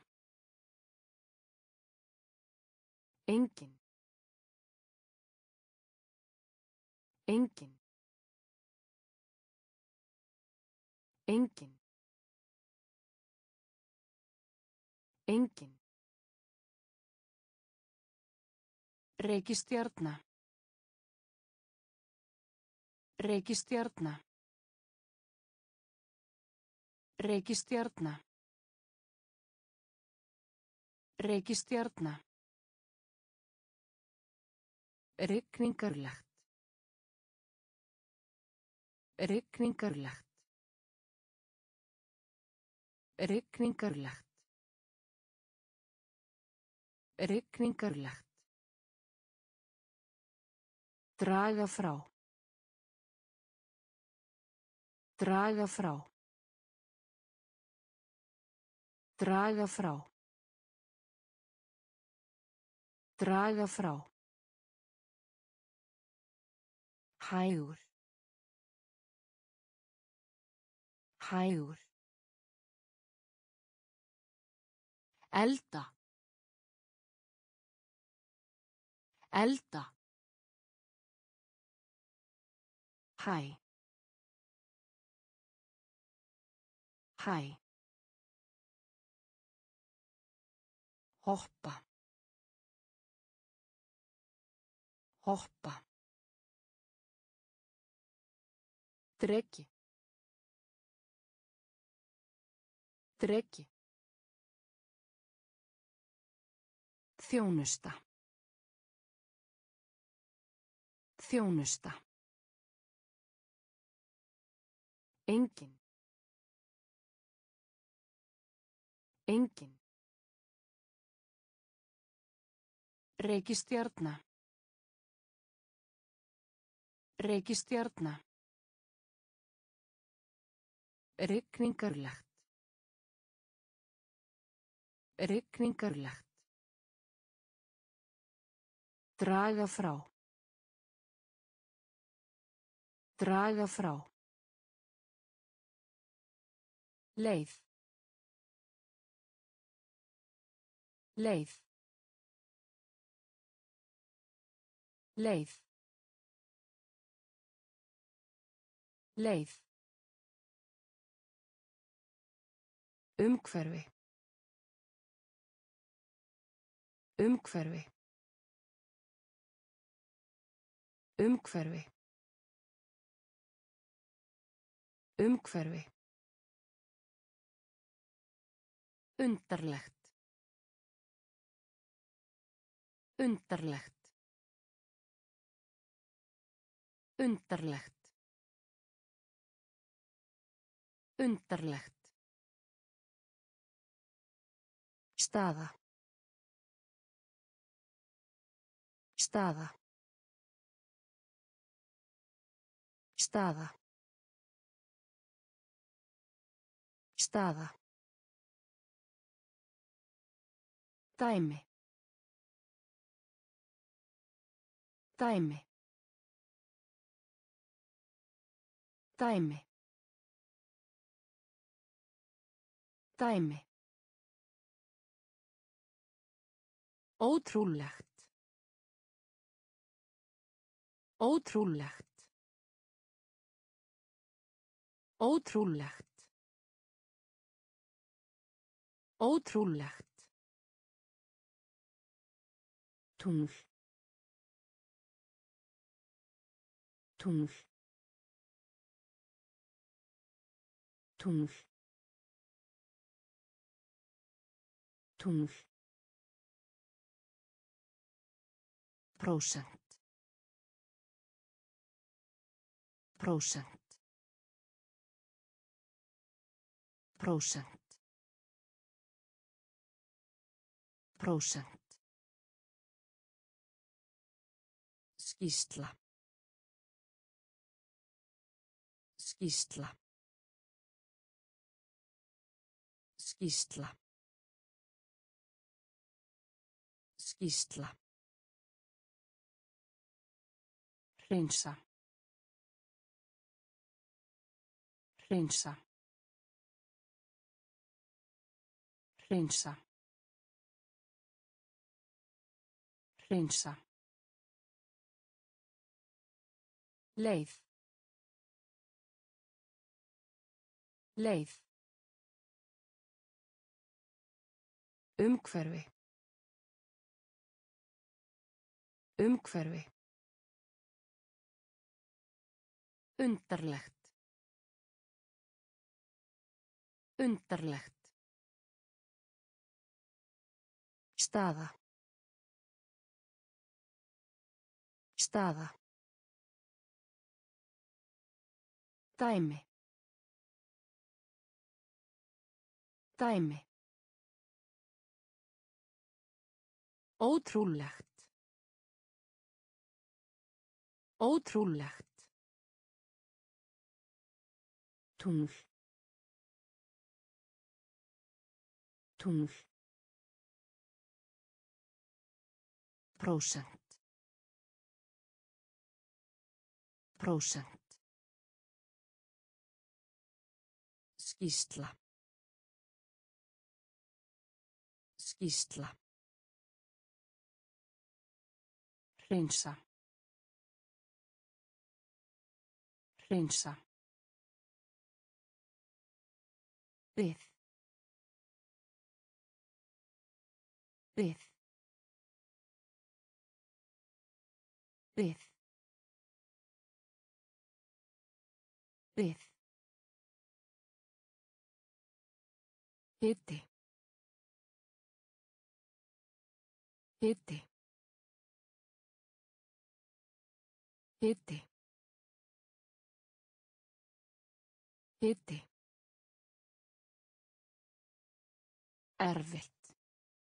Engin. Engin. Engin. Engin. Reikistjarna. Reikistjarna. Reikistjarna. Reikistjarna. Rigningarlegt. Rigningarlegt. Rigningarlegt. Rigningarlegt. Draga frá. Draga frá. Draga frá. Draga frá. Hægur. Hægur. Elda. Elda. Hæ. Hæ. Hoppa. Hoppa. Dreki. Dreki. Þjónusta. Þjónusta. Engin. Engin. Reikistjarna. Reikistjarna. Rigningarlegt. Rigningarlegt. Draga frá. Draga frá. Leið. Leið. Leið. Leið. Umhverfi. Umhverfi. Umhverfi. Umhverfi. Undarlegt. Undarlegt. Undarlegt. Undarlegt. Staða. Staða. Staða. Staða. Dæmi. Dæmi. Dæmi. Dæmi. Ótrúlegt. Ótrúlegt. Ótrúlegt. Ótrúlegt. Tungl. Tungl. Tungl. Tungl. Prósent. Prósent. Prósent. Prósent. Skýrsla. Skýrsla. Skýrsla. Skýrsla. Hreinsa. Hreinsa. Hreinsa. Hreinsa. Leið. Leið. Umhverfi. Umhverfi. Undarlegt. Undarlegt. Staða. Staða. Dæmi. Dæmi. Ótrúlegt. Ótrúlegt. Tungl. Tungl. Prósent. Prósent. Skýrsla. Skýrsla. Hreinsa. Hreinsa. Við. Við. Við. Við. Hiti. Hiti. Hiti. Hiti. Erfitt.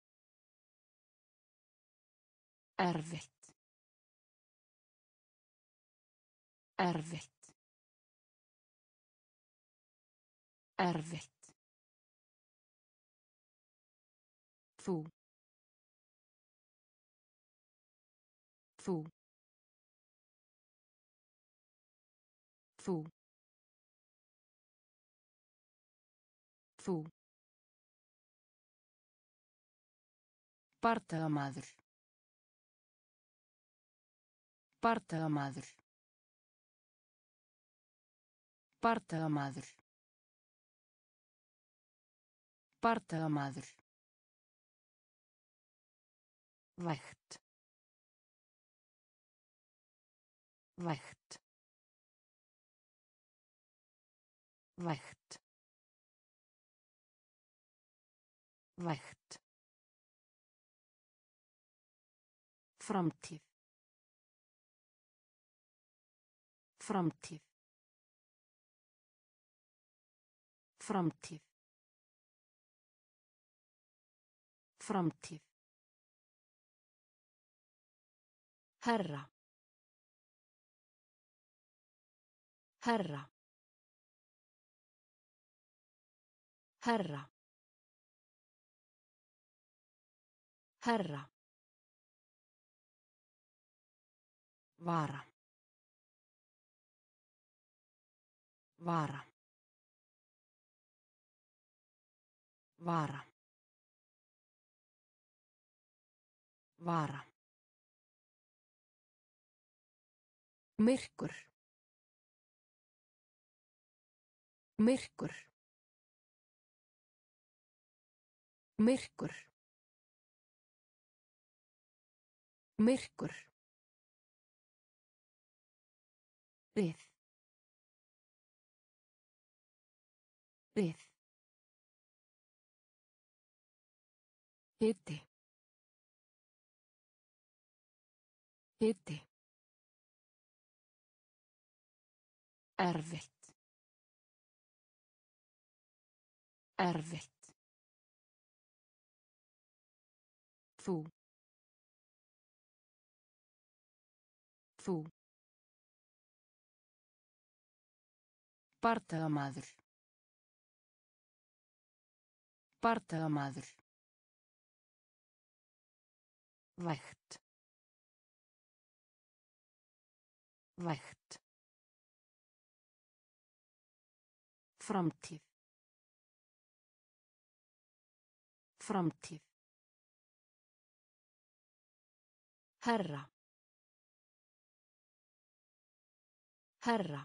Erfitt. Erfitt. Erfitt. Þú. Þú. Þú. Þú. Bardagamaður. Bardagamaður. Bardagamaður. Bardagamaður. Vægt. Vægt. Vægt. Vægt. Framtíð. Framtíð. Framtíð. Framtíð. Herra. Herra. Herra. Herra. Vara. Vara. Vara. Vara. Myrkur. Myrkur. Myrkur. Myrkur. Við. Við. Hiti. Hiti. Erfitt. Erfitt. Þú. Þú. Bardagamaður. Bardagamaður. Vægt. Vægt. Framtíð. Framtíð. Herra. Herra.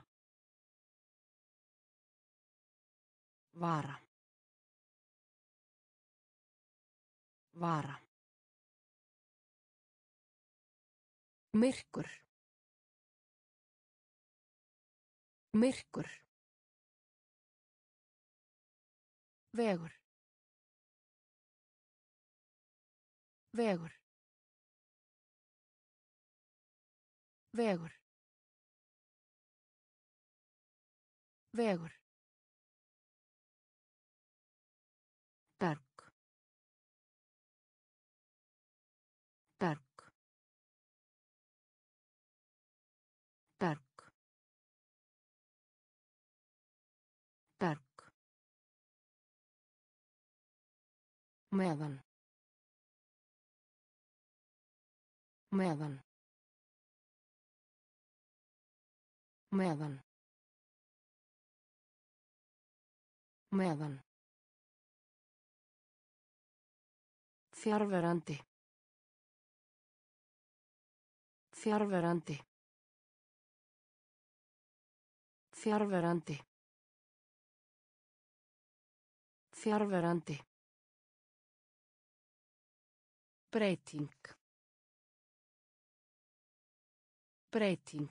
Vara. Vara. Myrkur. Myrkur. Vegur. Vegur. Vegur. Vegur. Berg. Berg. Berg. Berg. Meðan. Meðan. Meðan. Meðan. Fjarverandi. Fjarverandi. Fjarverandi. Fjarverandi. Breyting. Breyting.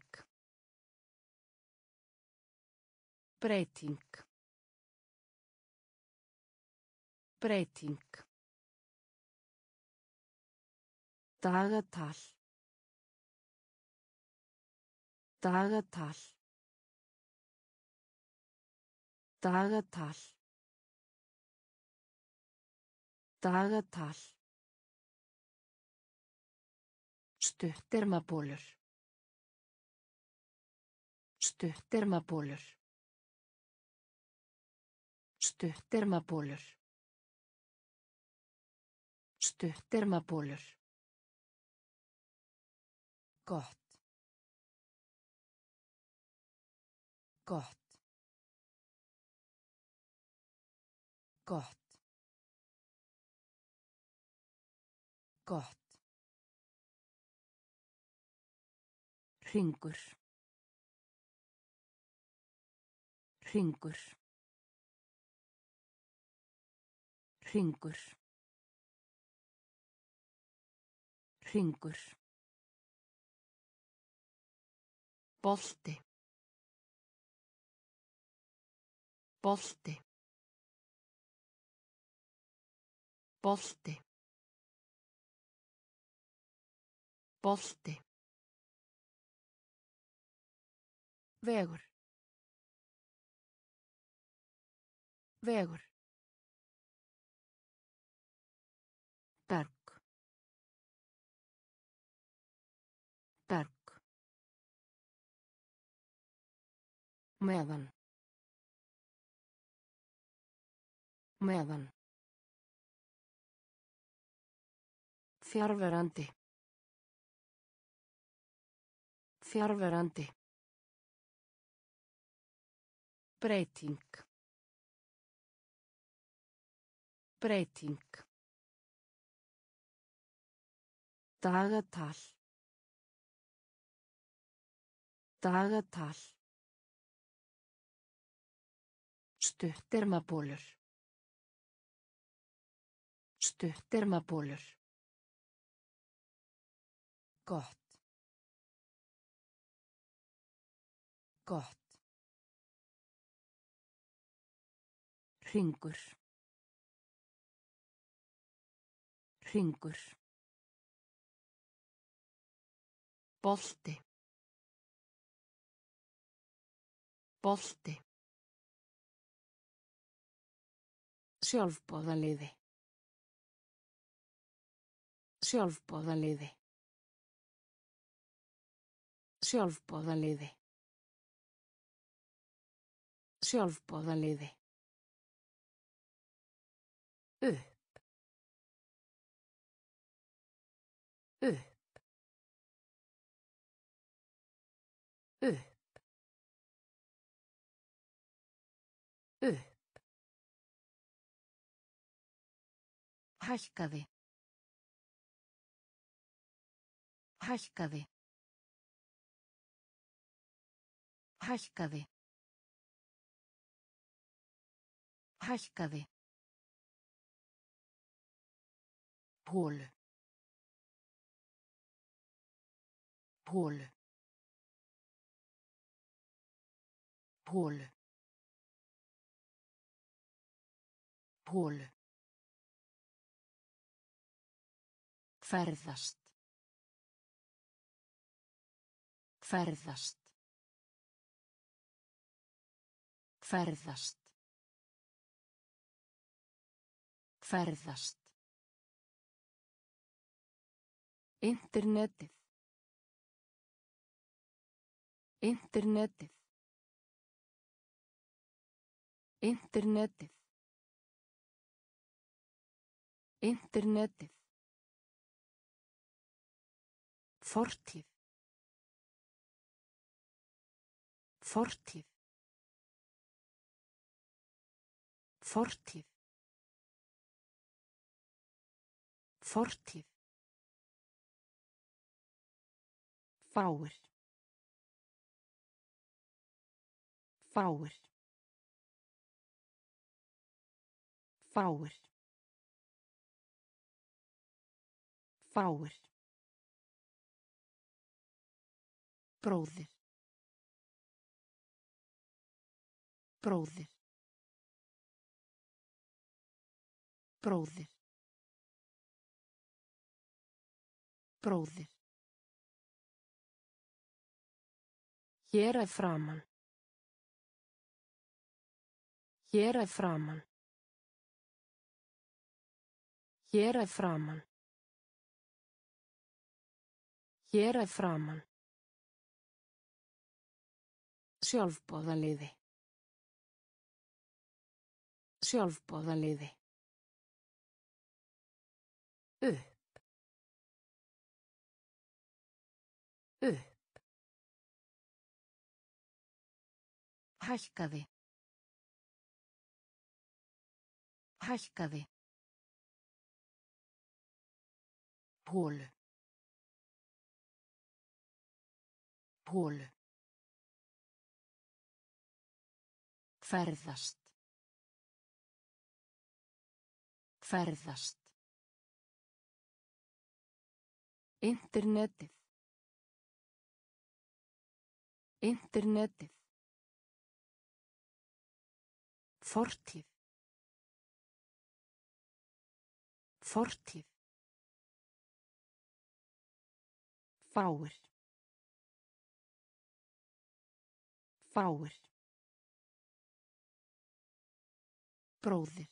Breyting. Breyting. Dagatal. Dagatal. Dagatal. Dagatal. Stuttermabólur. Stuttermabólur. Stuttermabólur. Stuttermabólur. Gott. Gott. Gott. Gott. Hringur. Hringur. Hringur. Hringur. Bolti. Bolti. Bolti. Bolti. Vegur. Vegur. Berg. Berg. Meðan. Meðan. Fjarverandi. Fjarverandi. Breyting. Breyting. Dagatal. Dagatal. Stuttermabólur. Stuttermabólur. Gott. Gott. Hringur. Hringur. Bolti. Bolti. Sjálfboðaliði. Sjálfboðaliði. Sjálfboðaliði. Sjálfboðaliði. Upp. Upp. Upp. Upp. Hækkaði. Hækkaði. Hækkaði. Hækkaði. Holu. Holu. Holu. Holu. Ferðast. Ferðast. Ferðast. Ferðast. Internetið. Internetið. Internetið. Internetið. Fortíð. Fortíð. Fortíð. Fortíð. Fáir. Fáir. Fáir. Fáir. Bróðir. Bróðir. Bróðir. Bróðir. Hér að framan. Hér að framan. Hér að framan. Hér að framan. Sjálfboðaliði. Sjálfboðaliði. Upp. Upp. Hækkaði. Hækkaði. Holu. Holu. Ferðast. Ferðast. Internetið. Internetið. Fortíð. Fortíð. Fáir. Fáir. Bróðir.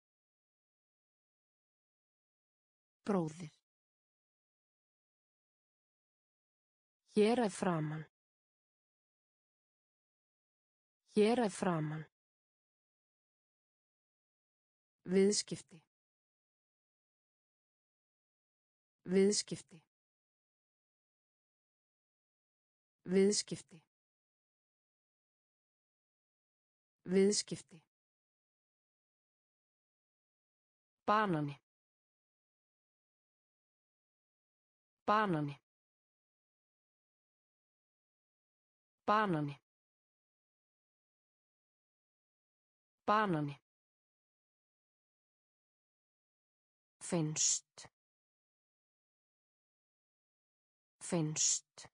Bróðir. Hér að framan. Hér að framan. Viðskipti. Viðskipti. Viðskipti. Viðskipti. Banani. Banani. Banani. Banani. Finnst. Finnst.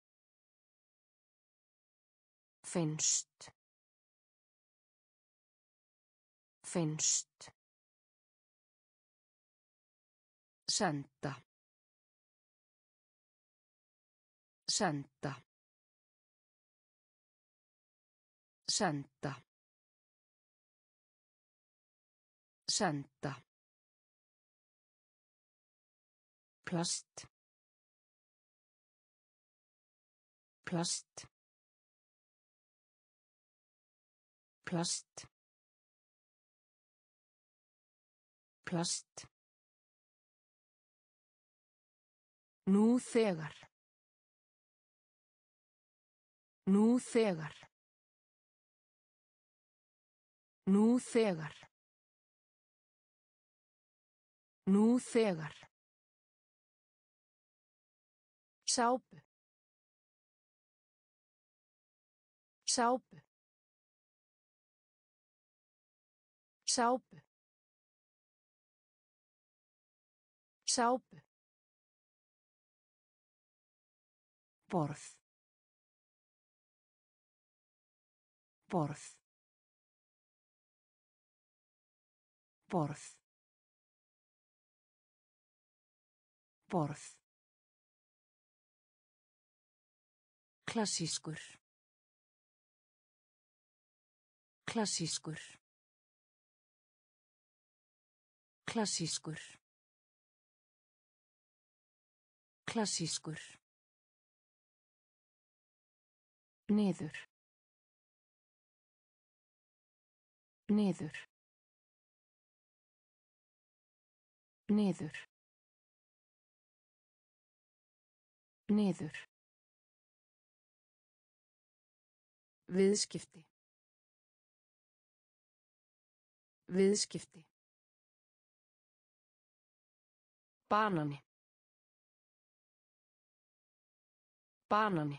Finnst. Finnst. Senda. Senda. Senda. Senda. Plast. Plast. Plast. Plast. Nú þegar. Nú þegar. Nú þegar. Nú þegar. Sápu. Sápu. Sápu. Sápu. Borð. Borð. Borð. Borð. Klassískur. Klassískur. Klassískur. Klassískur. Niður. Niður. Niður. Niður. Viðskipti. Viðskipti. Banani. Banani.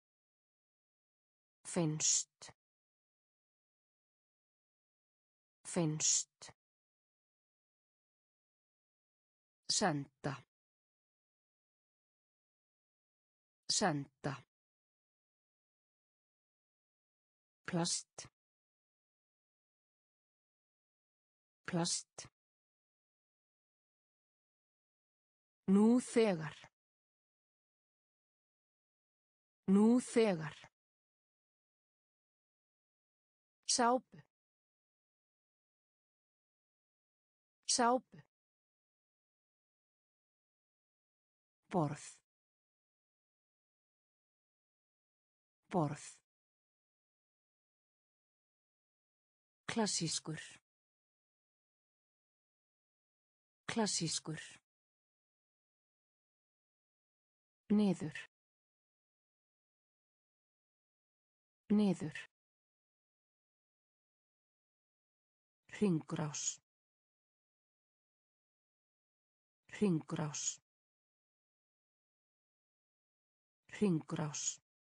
Finnst. Finnst. Senda. Senda. Plast. Plast. Nú þegar. Nú þegar. Sápu. Sápu. Borð. Borð. Klassískur. Klassískur. Niður. Niður. Hringrás. Hringrás. Hringrás.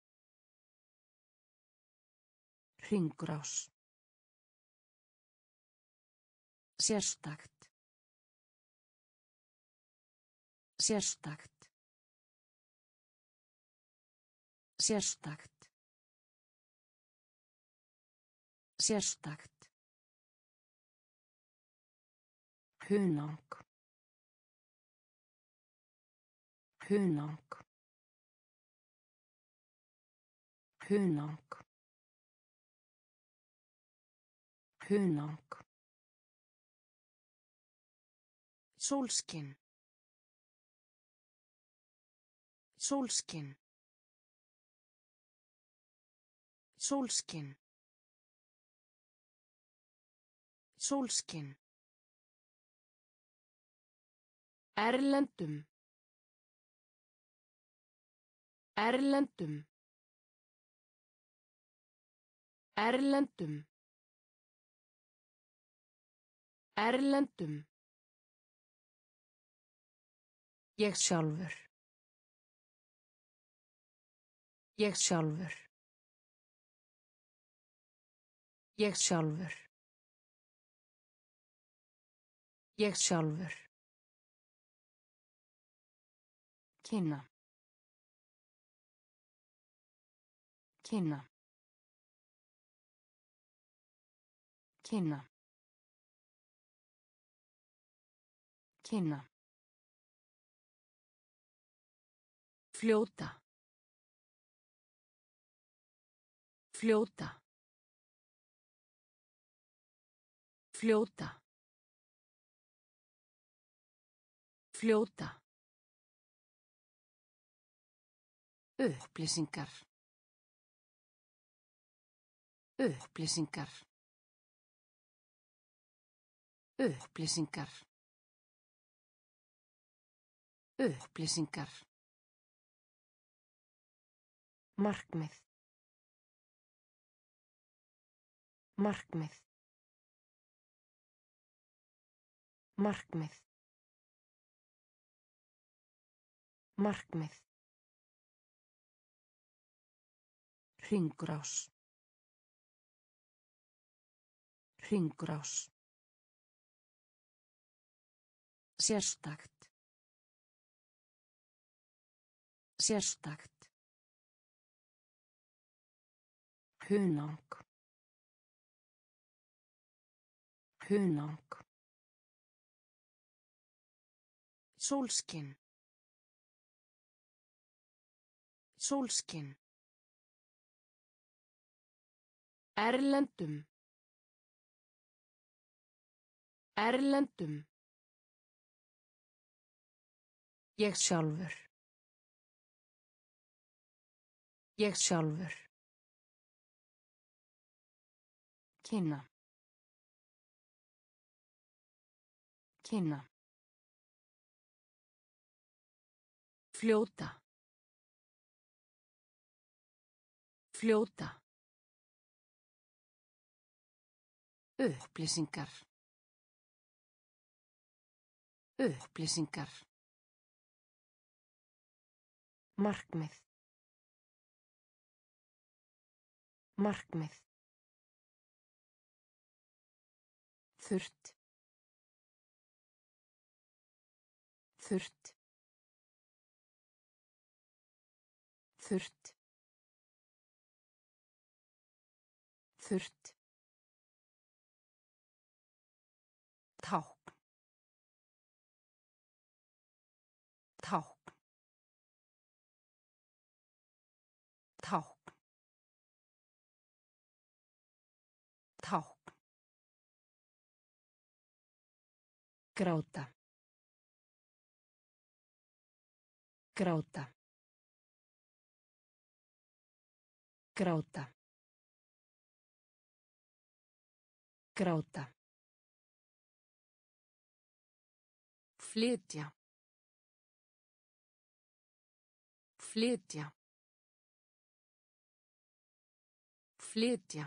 Hringrás. Sérstakt. Sérstakt. Sérstakt. Sérstakt. Hunang. Hunang. Hunang. Hunang. Sólskin. Sólskin. Sólskin. Sólskin. Erlendum. Erlendum. Erlendum. Erlendum. Ég sjálfur. Ég sjálfur. Ég sjálfur. Ég sjálfur. Kynna. Kynna. Kynna. Kynna. Fljóta. Fljóta. Fljóta. Fljóta. Upplýsingar. Upplýsingar. Upplýsingar. Upplýsingar. Markmið. Markmið. Markmið. Markmið. Hringrás. Hringrás. Sérstakt. Sérstakt. Hunang. Hunang. Sólskin. Sólskin. Erlendum. Erlendum. Ég sjálfur. Ég sjálfur. Kynna. Kynna. Fljóta. Fljóta. Upplýsingar. Upplýsingar. Markmið. Markmið. Þurrt. Þurrt. Þurrt. Þurrt. Tákn. Tákn. Tákn. Tákn. Gráta. Gráta. Gráta. Gráta. Flytja. Flytja. Flytja.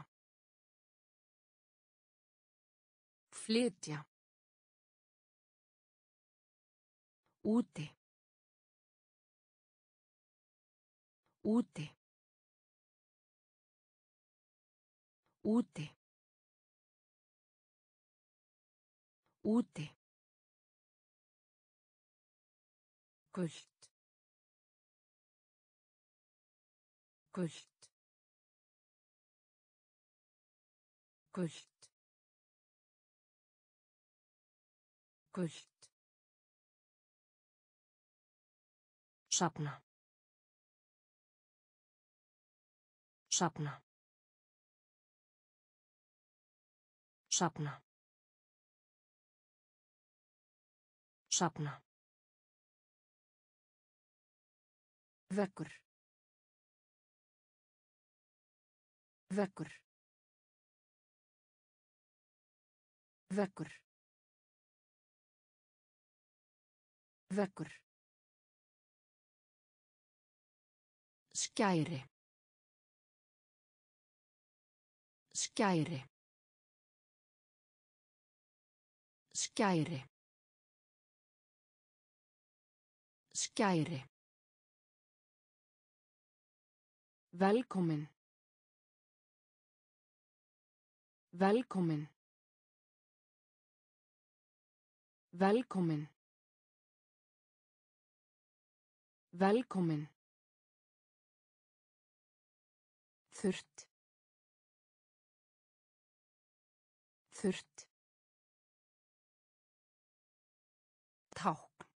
Flytja. Úti. Úti. Úti. Úti. Gult. Gult. Gult. Gult. Safna. Safna. Safna. Safna. Vekkur. Vekkur. Vekkur. Vekkur. Skæri. Skæri. Skæri. Skæri. Velkomin. Velkomin. Velkomin. Velkomin. Þurrt. Þurrt. Tákn.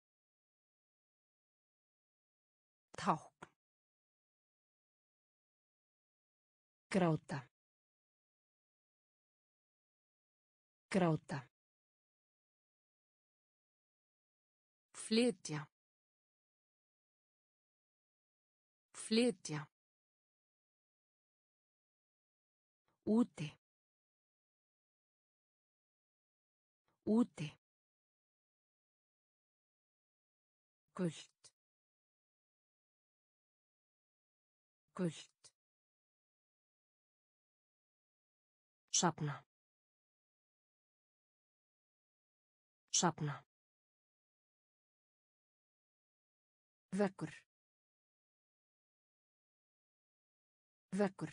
Tákn. Gráta. Gráta. Flytja. Flytja. Úti. Úti. Gult. Gult. Safna. Safna. Vekkur. Vekkur.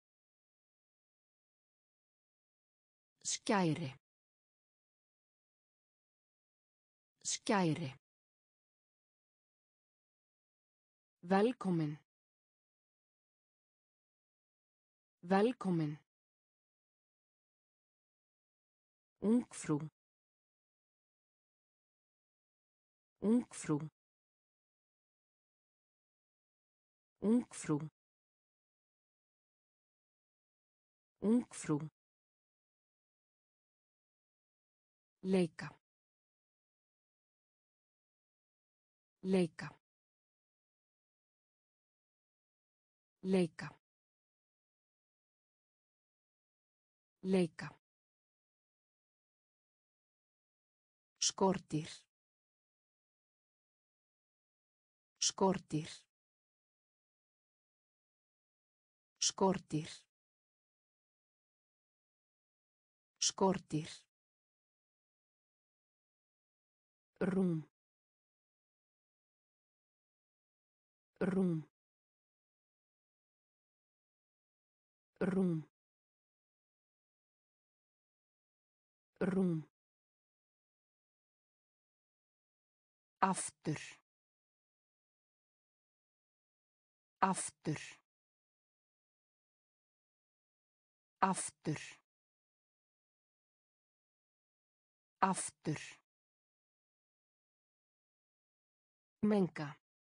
Skæri. Skæri. Velkomin. Velkomin. Ungfrú. Ungfrú. Ungfrú. Ungfrú. Leika. Leika. Leika. Leika. Skordýr. Skordýr. Skordýr. Skordýr. Rúm. Rúm. Rúm. Rúm. Aftur. Aftur. Aftur. Aftur. Menga.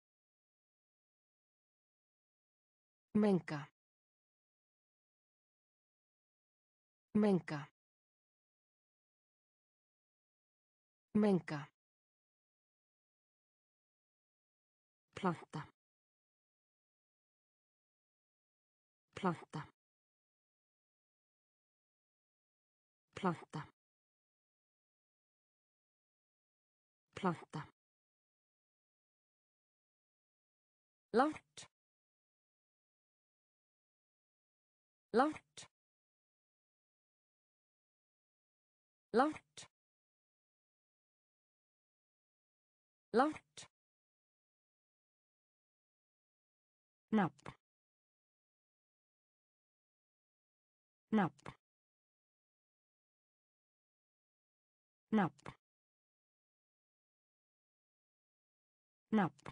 Menga. Menga. Menga. Planta. Planta. Planta. Planta. Langt. Langt. Langt. Langt. Nafn. Nafn. Nafn. Nafn.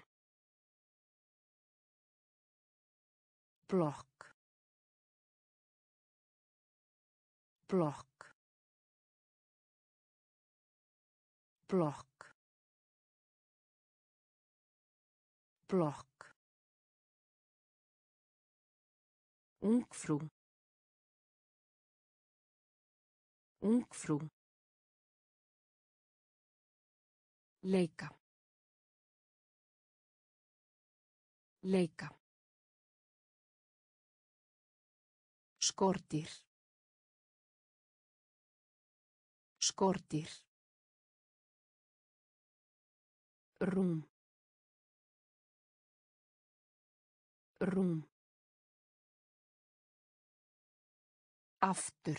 Blokk. Blokk. Blokk. Blokk. Ungfrú. Ungfrú. Leika. Leika. Skordýr. Skordýr. Rúm. Rúm. Aftur.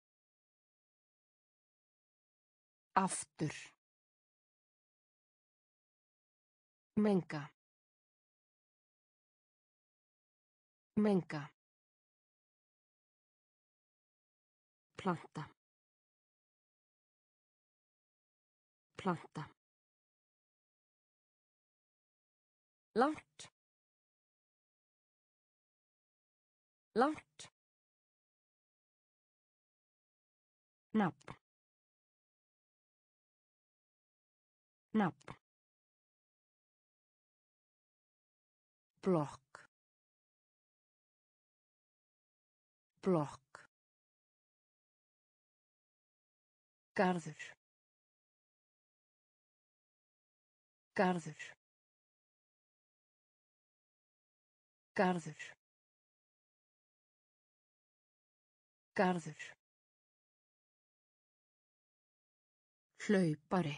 Aftur. Menga. Menga. Planta. Planta. Langt. Langt. Nafn. Nafn. Blokk. Blokk. Garður. Garður. Garður. Garður. Hlaupari.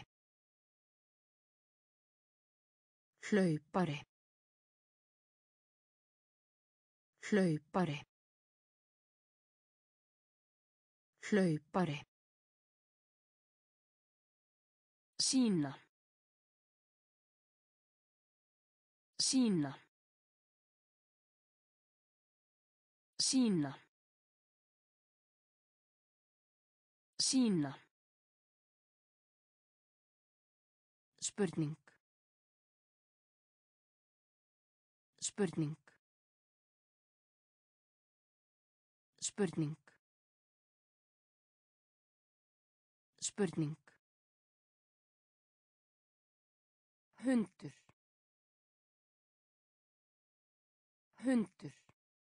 Hlaupari. Hlaupari. Hlaupari. Sýna. Sýna. Sýna. Sýna. Spurning. Spurning. Spurning. Spurning. Hundur. Hundur.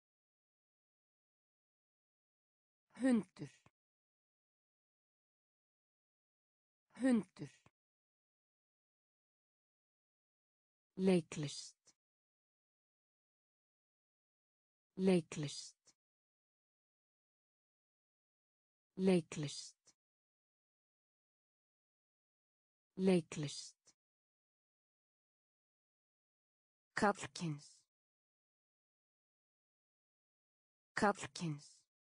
Hundur. Hundur. Leiklist. Leiklist. Leiklist. Leiklist. Karlkyns. Karlkyns.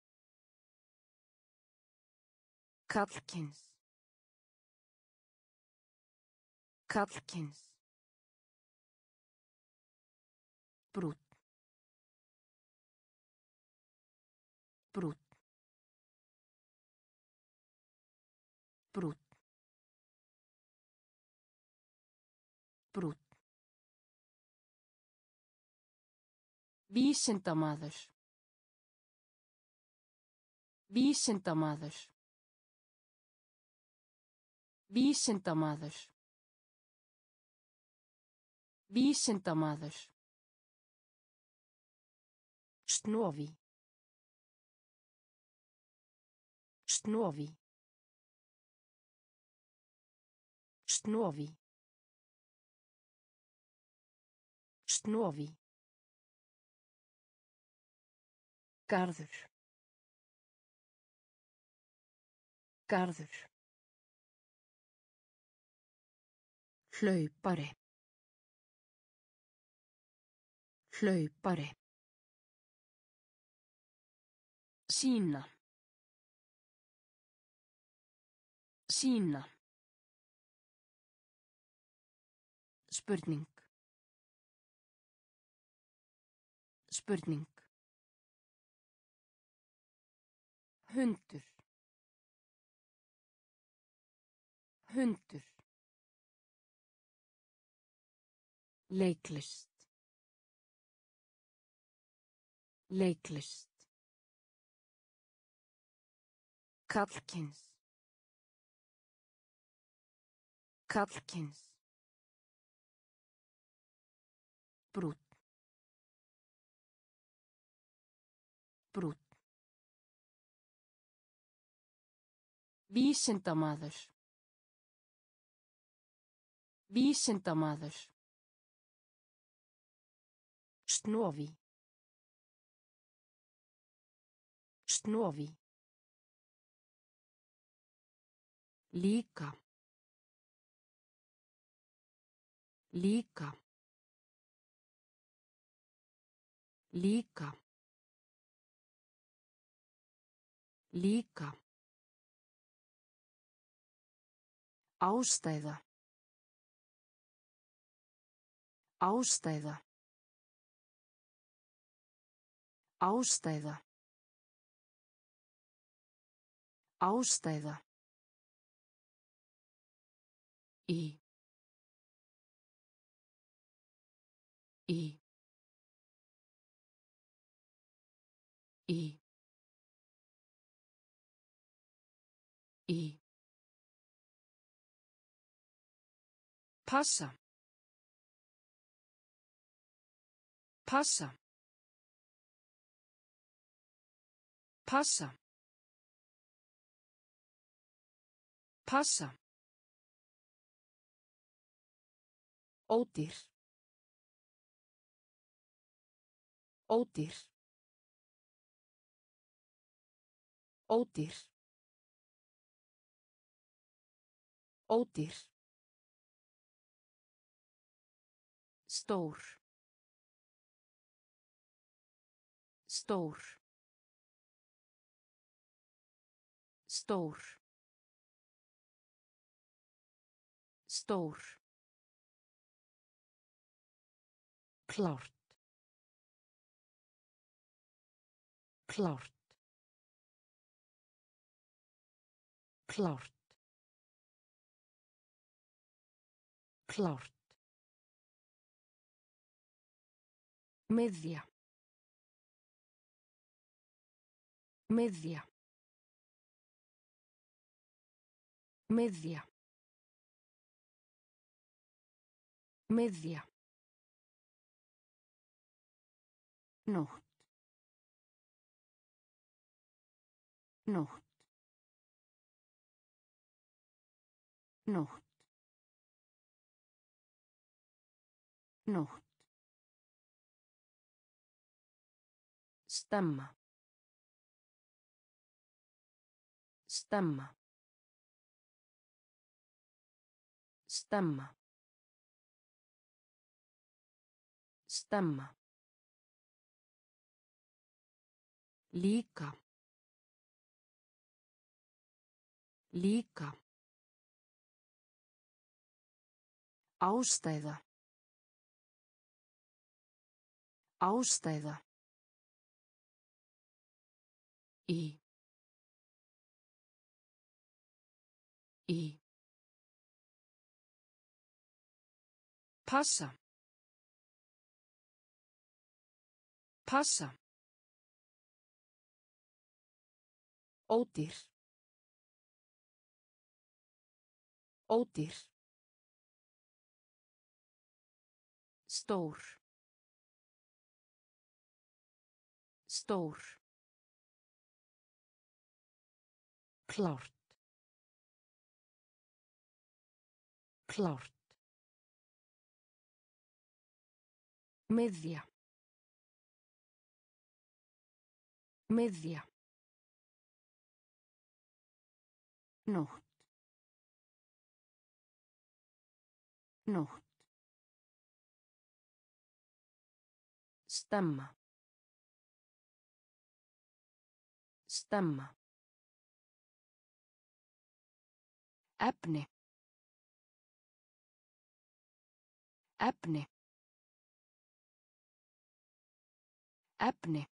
Karlkyns. Karlkyns. Brúnn. Brúnn. Brúnn. Brúnn. Vísindamaður. Vísindamaður. Vísindamaður. Vísindamaður. Snovi. Snovi. Snovi. Snovi. Garður. Garður. Hlaupari. Hlaupari. Sýna. Sýna. Spurning. Spurning. Hundur. Hundur. Leiklist. Leiklist. Karlkyns. Karlkyns. Brúnn. Brúnn. Vísindamaður. Vísindamaður. Snovi. Snovi. Líka. Líka. Líka. Líka. Ástæða. Ástæða. Ástæða. Ástæða. Í. Í. Í. Í. Passa. Passa. Passa. Passa. Ódýr. Ódýr. Ódýr. Ódýr. Stór. Stór. Stór. Stór. Klárt. Klárt. Klárt. Klárt. Miðja. Miðja. Miðja. Miðja. Nótt. Nótt. Nótt. Nótt. Stemma. Stemma. Stemma. Stemma. Líka. Líka. Ástæða. Ástæða. Í. Í. Passa. Passa. Ódýr. Ódýr. Stór. Stór. Klárt. Klárt. Miðja. Miðja. Nótt. Nótt. Stemma. Stemma. Efni. Efni. Efni.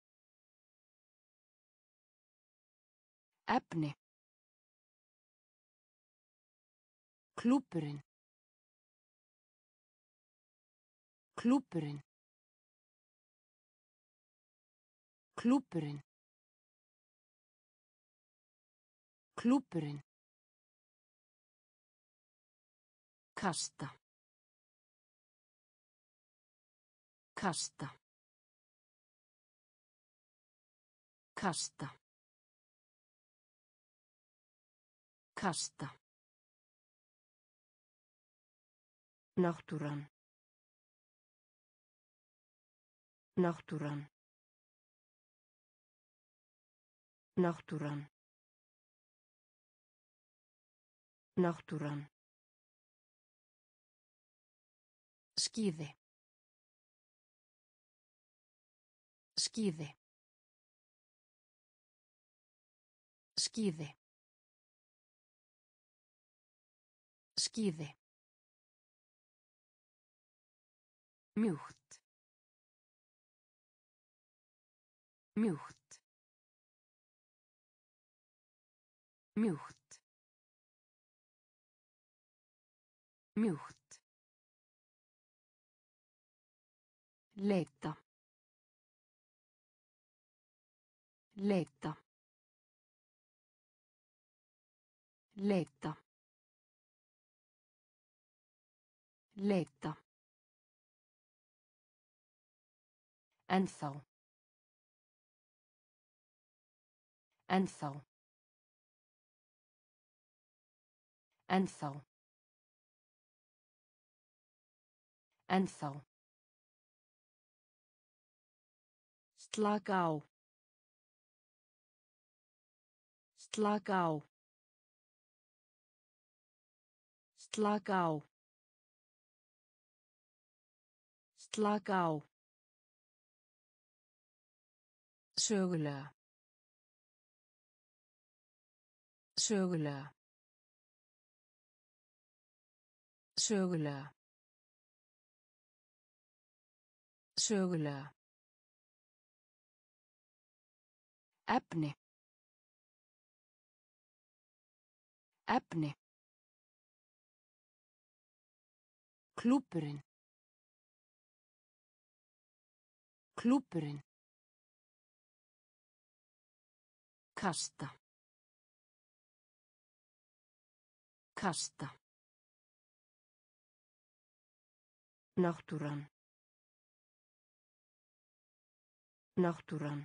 Efni. Klúbburinn. Klúbburinn. Klúbburinn. Klúbburinn. Kasta. Kasta. Kasta. Kasta. Náttúran. Náttúran. Náttúran. Náttúran. Skíði. Skíði. Skíði. Skíði. Mjúkt. Mjúkt. Mjúkt. Mjúkt. Leita. Leita. Leita. Leita. Ennþá. Ennþá. Ennþá. Ennþá. Slaka á. Slaka á. Slaka á. Slaka á. Sögulega. Sögulega. Sögulega. Sögulega. Efni. Efni. Klúbburinn. Klúbburinn. Kasta. Kasta. Náttúran. Náttúran.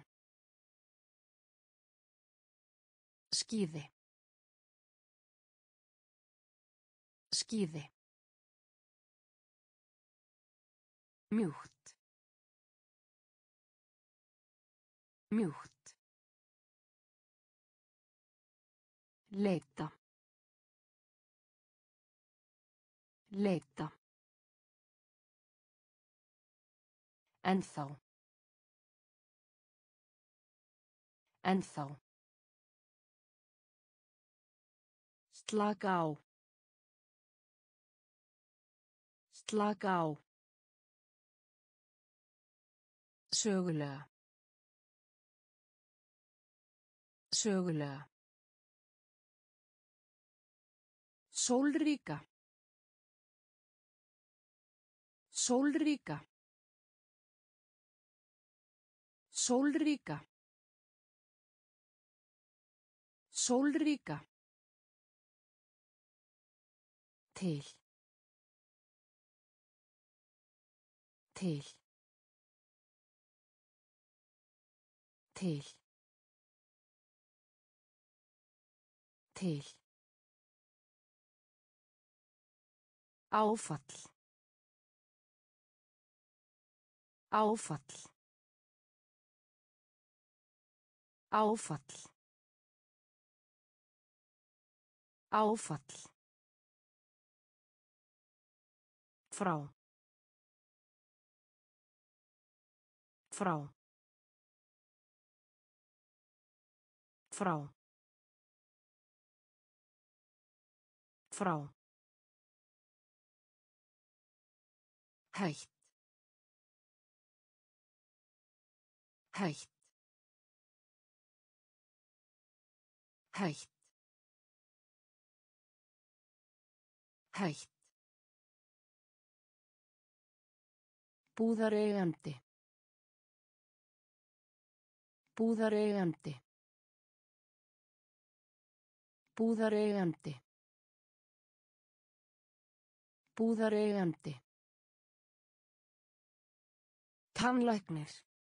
Skíði. Skíði. Mjúkt. Mjúkt. Leita. Leita. Ennþá. Ennþá. Slaka á. Slaka á. Sögulega. Sögulega. Sólríka. Sólríka. Sólríka. Sólríka. Til. Til. Til. Til. Áfall. Áfall. Áfall. Áfall. Frá. Frá. Frá. Frá. Hætt. Hætt. Hætt. Hætt. Búðareigandi. Búðareigandi. Búðareigandi. Búðareigandi. Tannlæknir.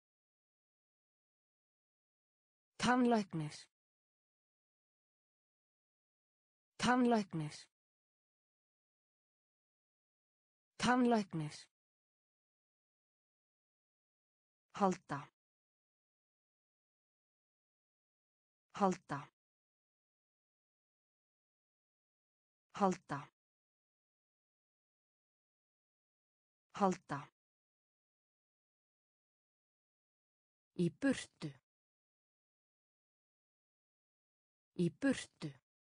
Tannlæknir. Tannlæknir. Tannlæknir. Halda. Halda. Halda. Halda. Í burtu. Í burtu.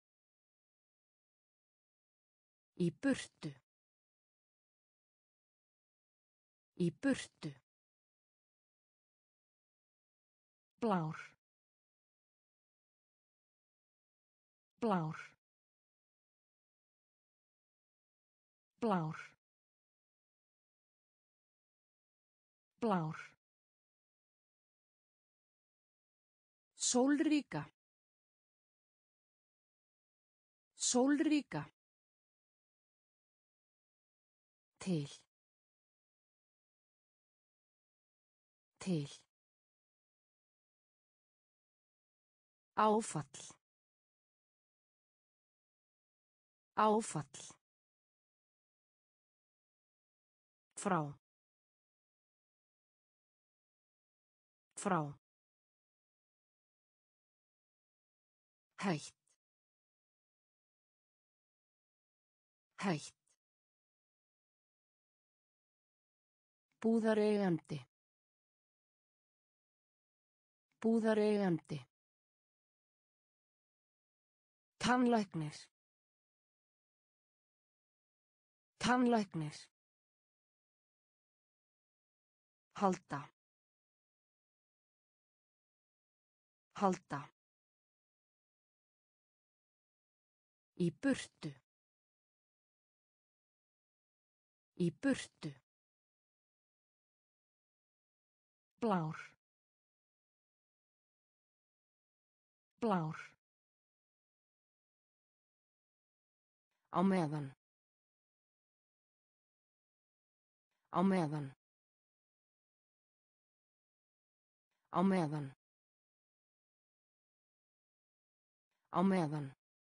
Í burtu. Í burtu. Blár. Blár. Blár. Blár. Sólríka. Sólríka. Til. Til. Áfall. Áfall. Frá. Frá. Hætt. Hætt. Búðareigandi. Búðareigandi. Tannlæknir. Tannlæknir. Halda. Halda. Í burtu. Í burtu. Blár. Blár. Á meðan. Á meðan. Á meðan. Á meðan.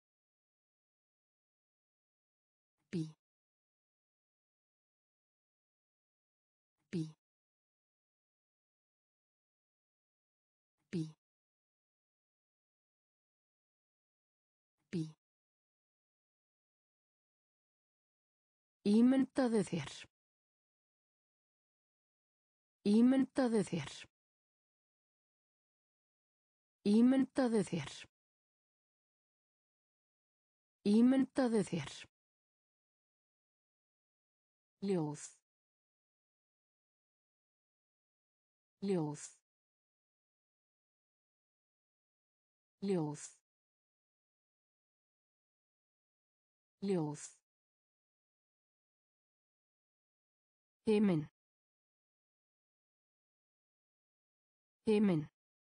Bí. Bí. Bí. Bí. Ímyndaðu þér. Ímyndaðu þér. Ímyndaðu þér. Ímyndaðu þér. Ljóð. Ljóð. Ljóð. Ljós. Himinn. Himinn.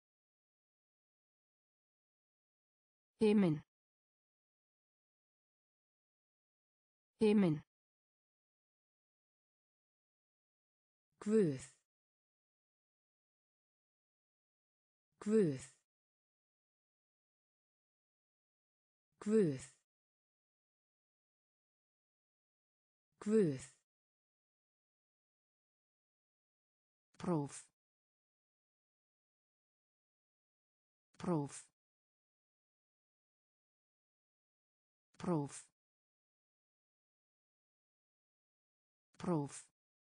Himinn. Himinn. Guð. Guð. Guð. Guð. Próf. Próf. Próf. Próf.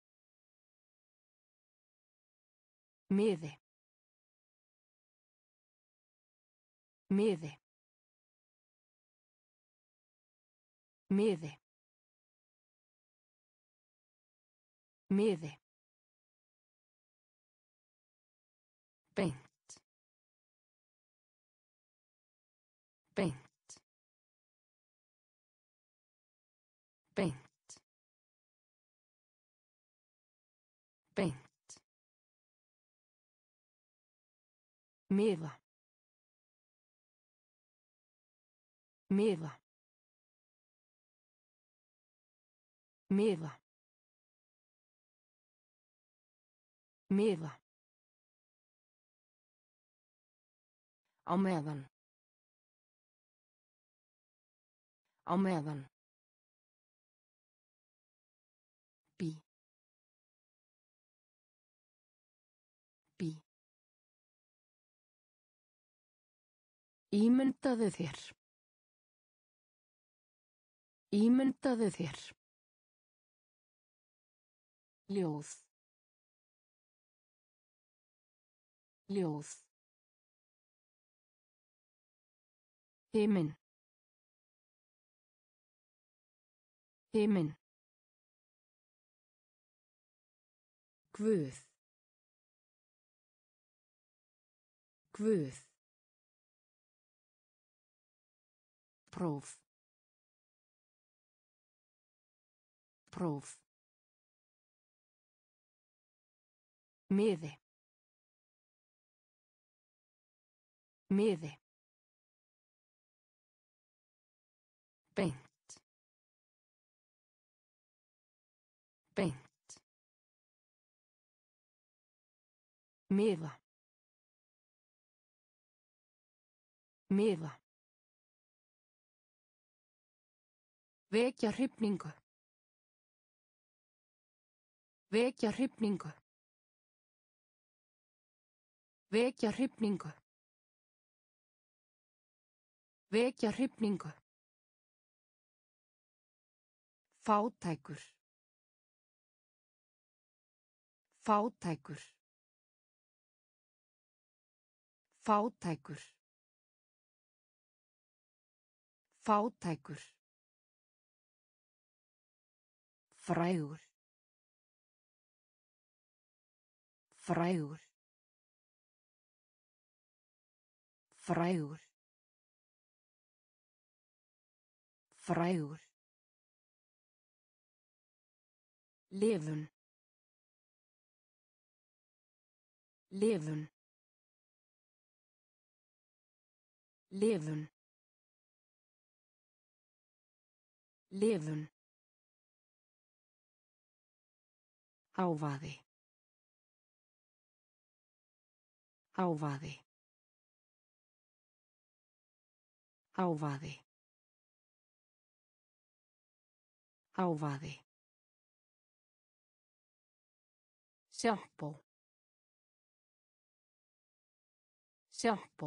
Miði. Miði. Miði. Miði. Beint. Beint. Beint. Beint. Miða. Miða. Miða. Miða. Á meðan. Á meðan. Bí. Bí. Ímyndaðu þér. Ímyndaðu þér. Ljós. Ljós. Himinn. Himinn. Guð. Guð. Próf. Próf. Miði. Miði. Beint. Beint. Miða. Miða. Vekja hrifningu. Vekja hrifningu. Vekja hrifningu. Vekja hrifningu. Fátækur. Fátækur. Fátækur. Fátækur. Frægur. Frægur. Frægur. Frægur. Lifun. Lifun. Lifun. Lifun. Hávaði. Hávaði. Hávaði. Hávaði. Sjampó. Sjampó.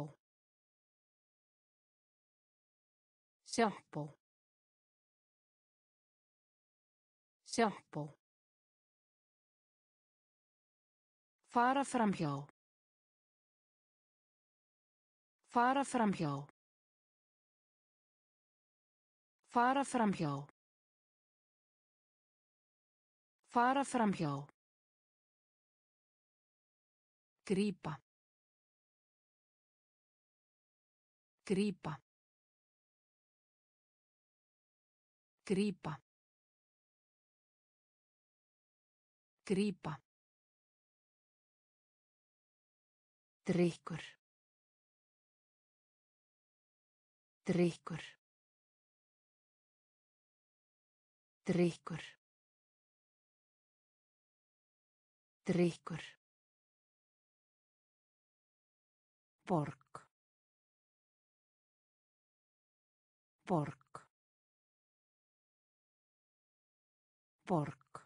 Sjampó. Sjampó. Fara framhjá. Fara framhjá. Fara framhjá. Fara framhjá. Grípa. Grípa. Grípa. Grípa. Drykkur. Drykkur. Drykkur. Drykkur. Borg. Borg. Borg.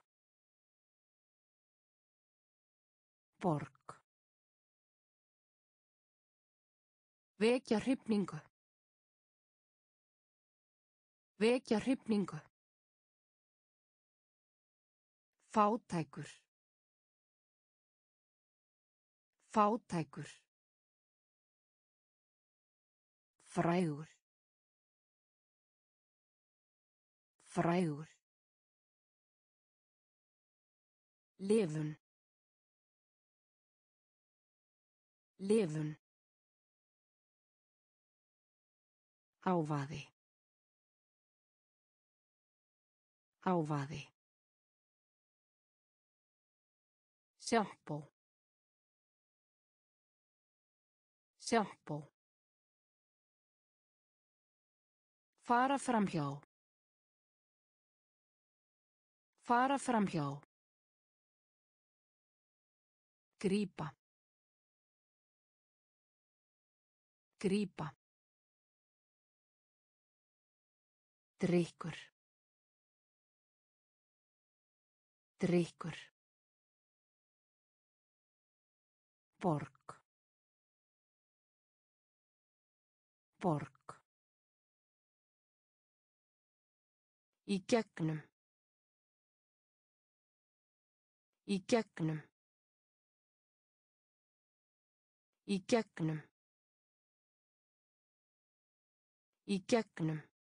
Borg. Vekja hrifningu. Vekja hrifningu. Fátækur. Fátækur. Frægur. Frægur. Lifun. Lifun. Hávaði. Hávaði. Sjampó. Sjampó. Fara framhjá. Fara framhjá. Grípa. Grípa. Drykkur. Drykkur. Borg. Borg. Í gegnum. Í gegnum. Í gegnum. Í gegnum.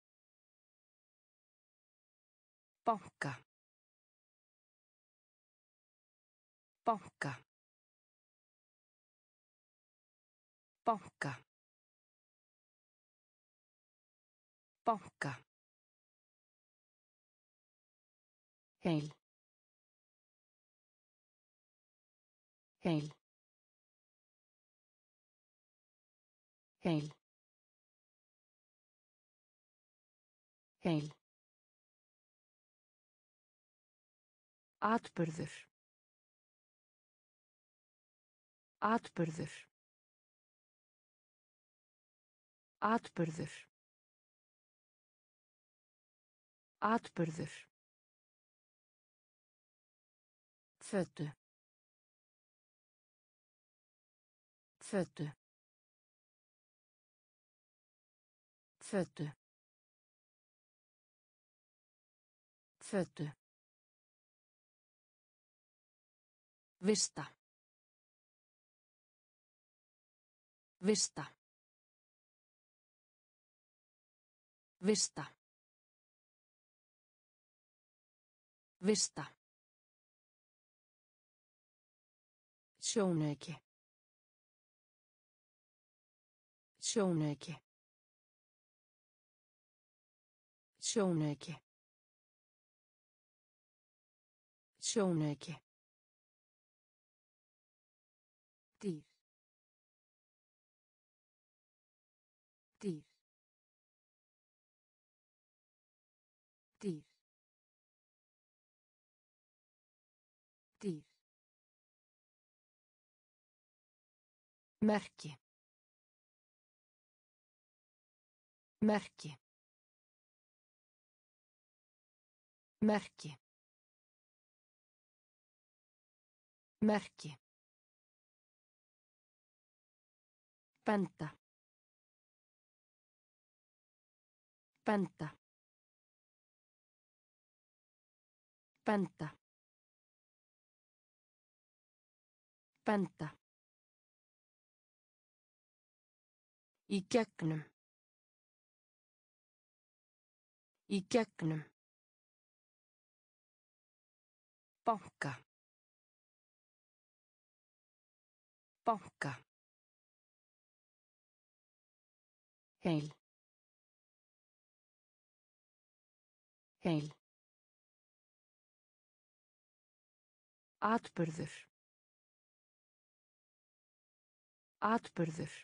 Banka. Banka. Banka. Banka. Heil. Heil. Heil. Heil. Atburður. Atburður. Atburður. Atburður. Fötu. Fötu. Fötu. Fötu. Vista. Vista. Vista. Vista. Sjónauki. Sjónauki. Sjónauki. Sjónauki. Dýr. Dýr. Dýr. Dýr. Merki. Merki. Merki. Merki. Benda. Benda. Benda. Benda. Í gegnum. Í gegnum. Banka. Banka. Heil. Heil. Atburður. Atburður.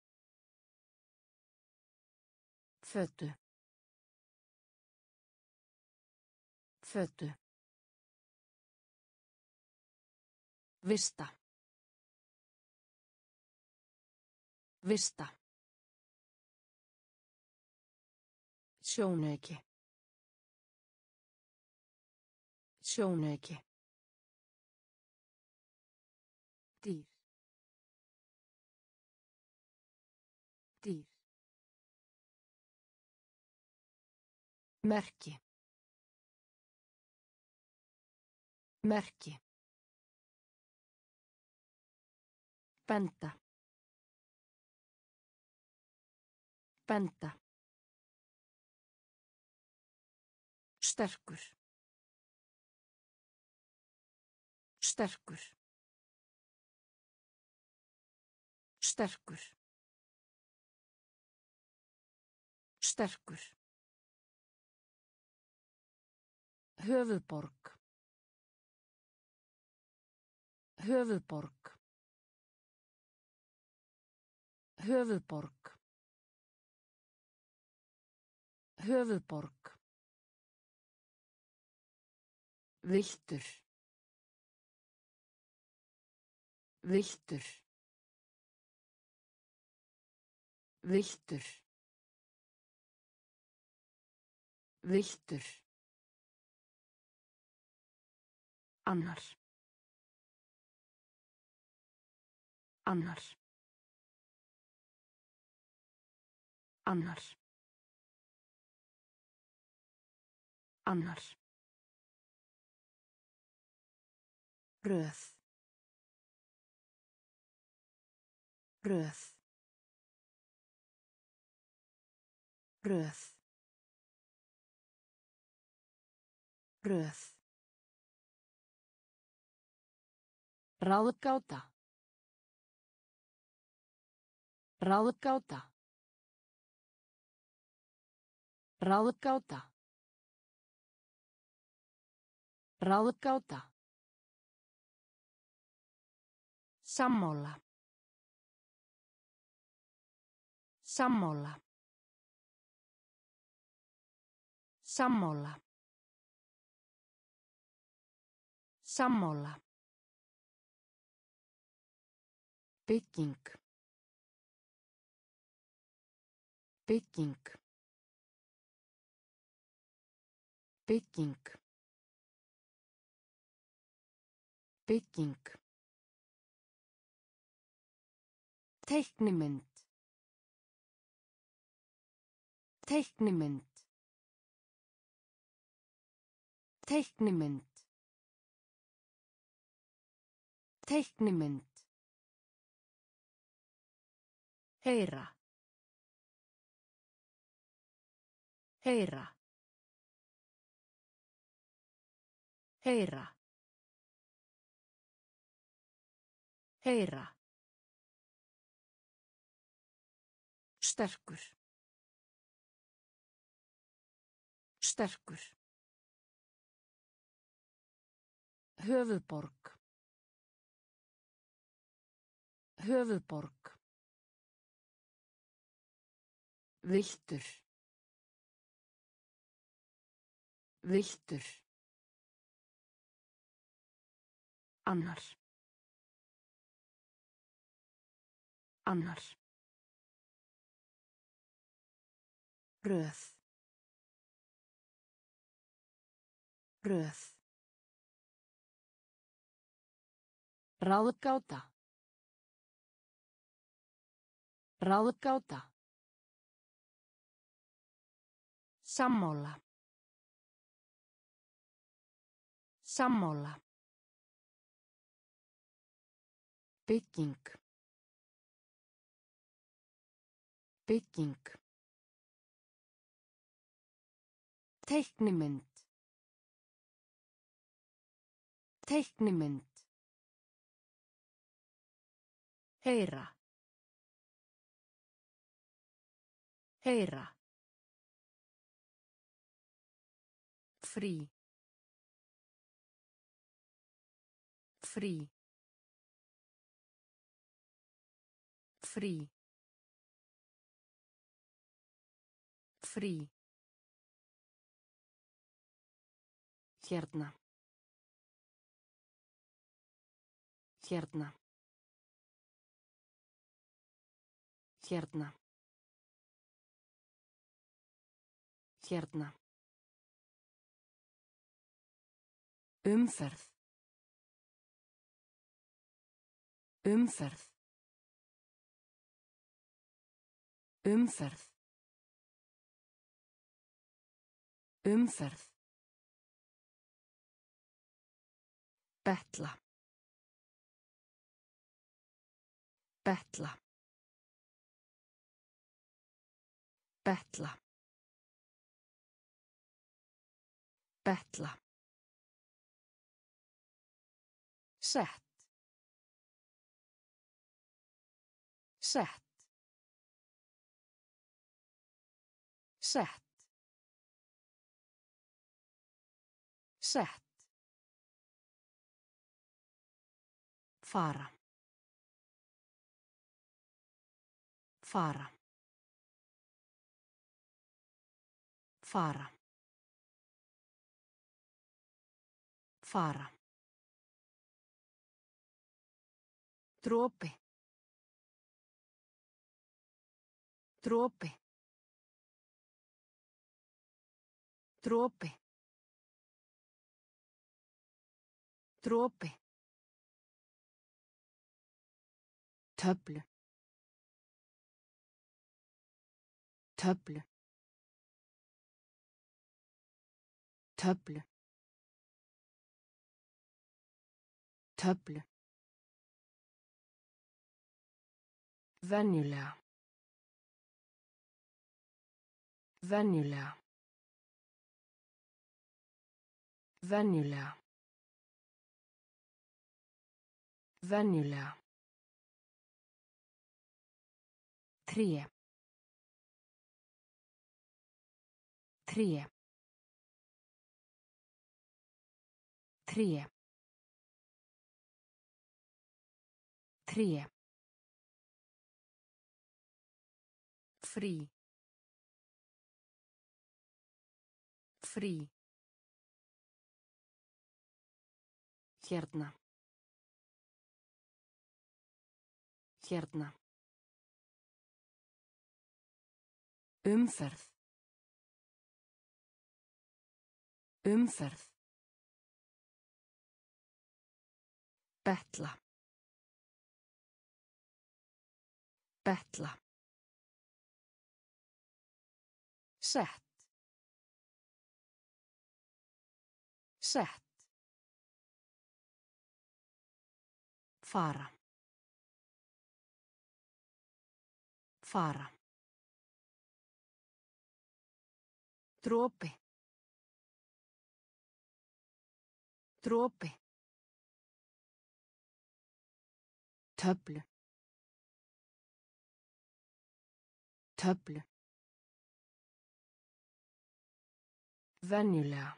Fötu. Fötu. Vista. Vista. Sjónauki. Sjónauki. Dýr. Dýr. Merki. Merki. Benda. Benda. Sterkur. Sterkur. Sterkur. Sterkur. Höfuðborg. Höfuðborg. Höfuðborg. Höfuðborg. Villtur. Villtur. Villtur. Villtur. Annar. Annar. Annar. Annar. Röð. Röð. Röð. Röð. Ráðgáta. Ráðgáta. Ráðgáta. Ráðgáta. Sammála. Sammála. Sammála. Sammála. Bygging. Bygging. Bygging. Bygging. Teiknimynd. Teiknimynd. Teiknimynd. Teiknimynd. Heyra. Heyra. Heyra. Heyra. Sterkur. Sterkur. Höfuðborg. Höfuðborg. Villtur. Villtur. Annar. Annar. Röð. Röð. Ráðgáta. Ráðgáta. Sammála. Sammála. Bygging. Bygging. Teiknimynd. Teiknimynd. Heyra. Heyra. Frí. Frí. Frí. Frí. Hérna. Hérna. Hérna. Hérna. Umferð. Umferð. Umferð. Umferð. Betla. Betla. Betla. Betla. Sett. Sett. Sett. Sett. Fara. Fara. Fara. Fara. Dropi. Dropi. Dropi. Dropi. Töflu. Töflu. Töflu. Töflu. Venjulega. Venjulega. Venjulega. Venjulega. Tré. Tré. Tré. Tré. Frí. Frí. Hérna. Hérna. Umferð. Umferð. Betla. Betla. Sett. Sett. Fara. Fara. Dropi. Dropi. Töflu. Töflu. Venjulega.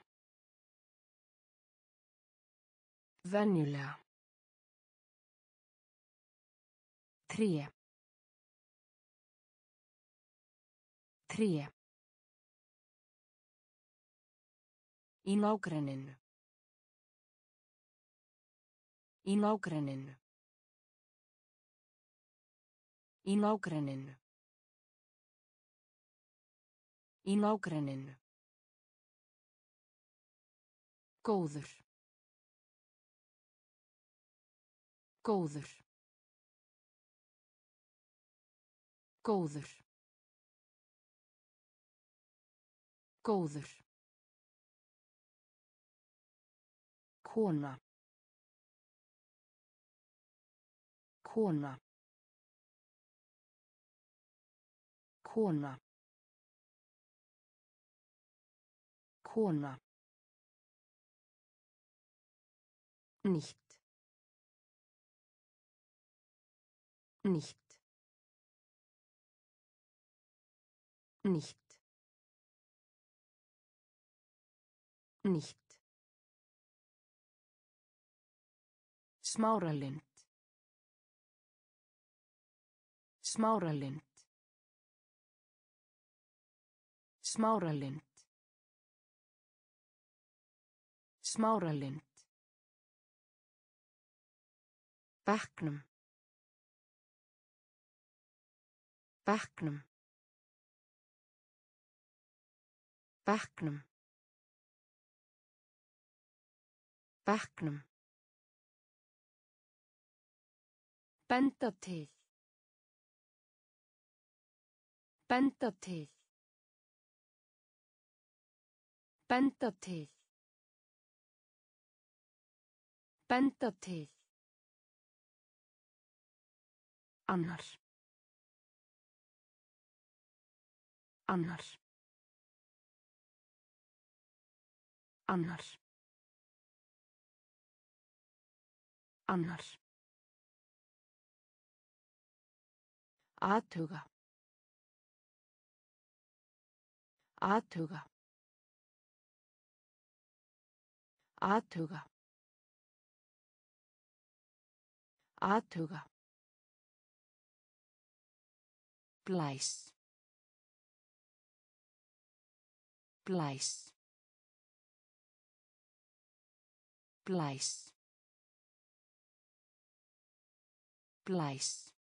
Venjulega. Tré. Tré. Í nágrenninu. Í nágrenninu. Í nágrenninu. Í nágrenninu. Góður. Góður. Góður. Góður. Kona. Kona. Kona. Kona. Nicht. Nicht. Nicht. Nicht. Smáralind. Smáralind. Smáralind. Smáralind. Bekknum. Bekknum. Bekknum. Bekknum. Benda til. Benda til. Benda til. Benda til. Annar. Annar. Annar. Annar. Athuga. Athuga. Athuga. Athuga. Blæs. Blæs. Blæs. Blæs.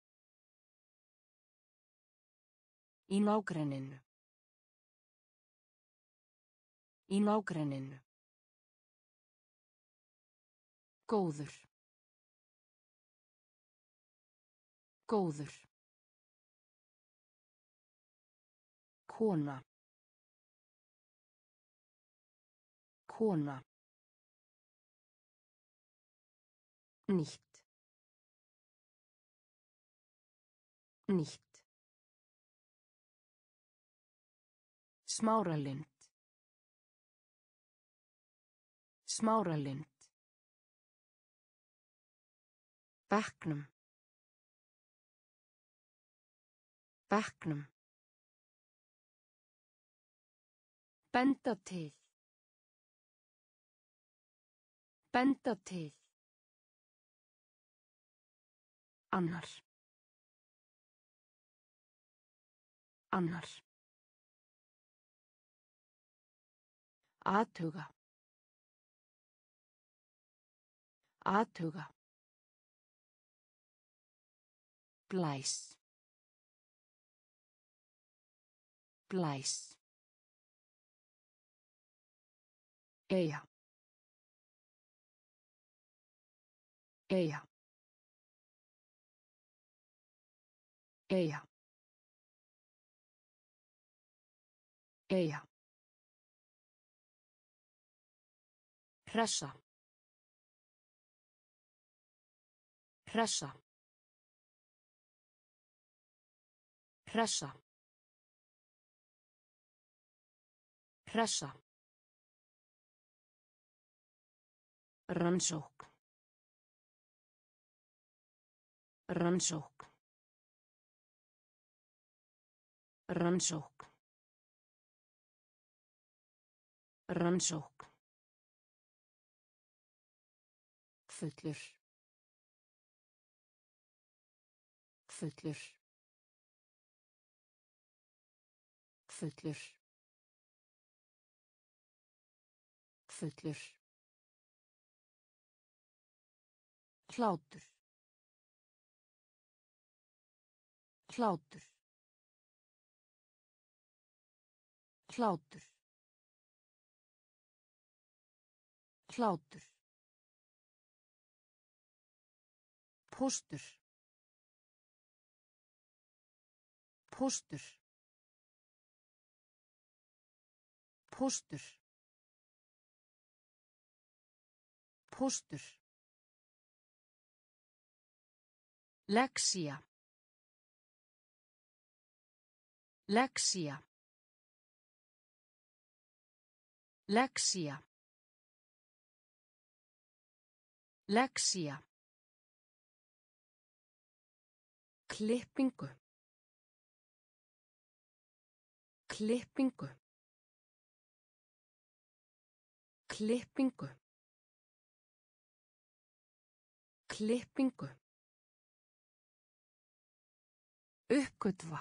Í nágrenninu. Í nágrenninu. Góður. Góður. Kona. Kona. Nicht. Nicht. Smáralind. Smáralind. Bekknum. Bekknum. Benda til. Benda til. Annar. Annar. Athuga. Athuga. Blæs. Blæs. Eyja. Eyja. Eyja. Eyja. Hressa. Hressa. Hressa. Hressa. Rannsókn. Rannsókn. Rannsókn. Rannsókn. Fullur. Fullur. Fullur. Fullur. Hlátur. Hlátur. Hlátur. Hlátur. Póstur. Póstur. Póstur. Póstur. Lexía. Lexía. Lexía. Lexía. Klippingu. Klippingu. Klippingu. Klippingu. Uppgötva.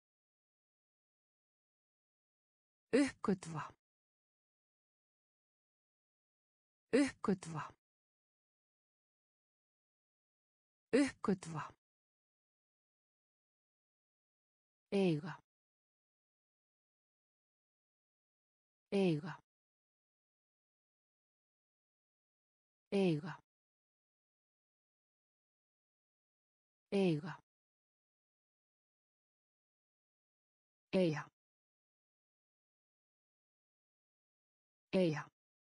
Uppgötva. Uppgötva. Uppgötva. Eiga. Eiga. Eiga. Eiga. Eiga. Eiga.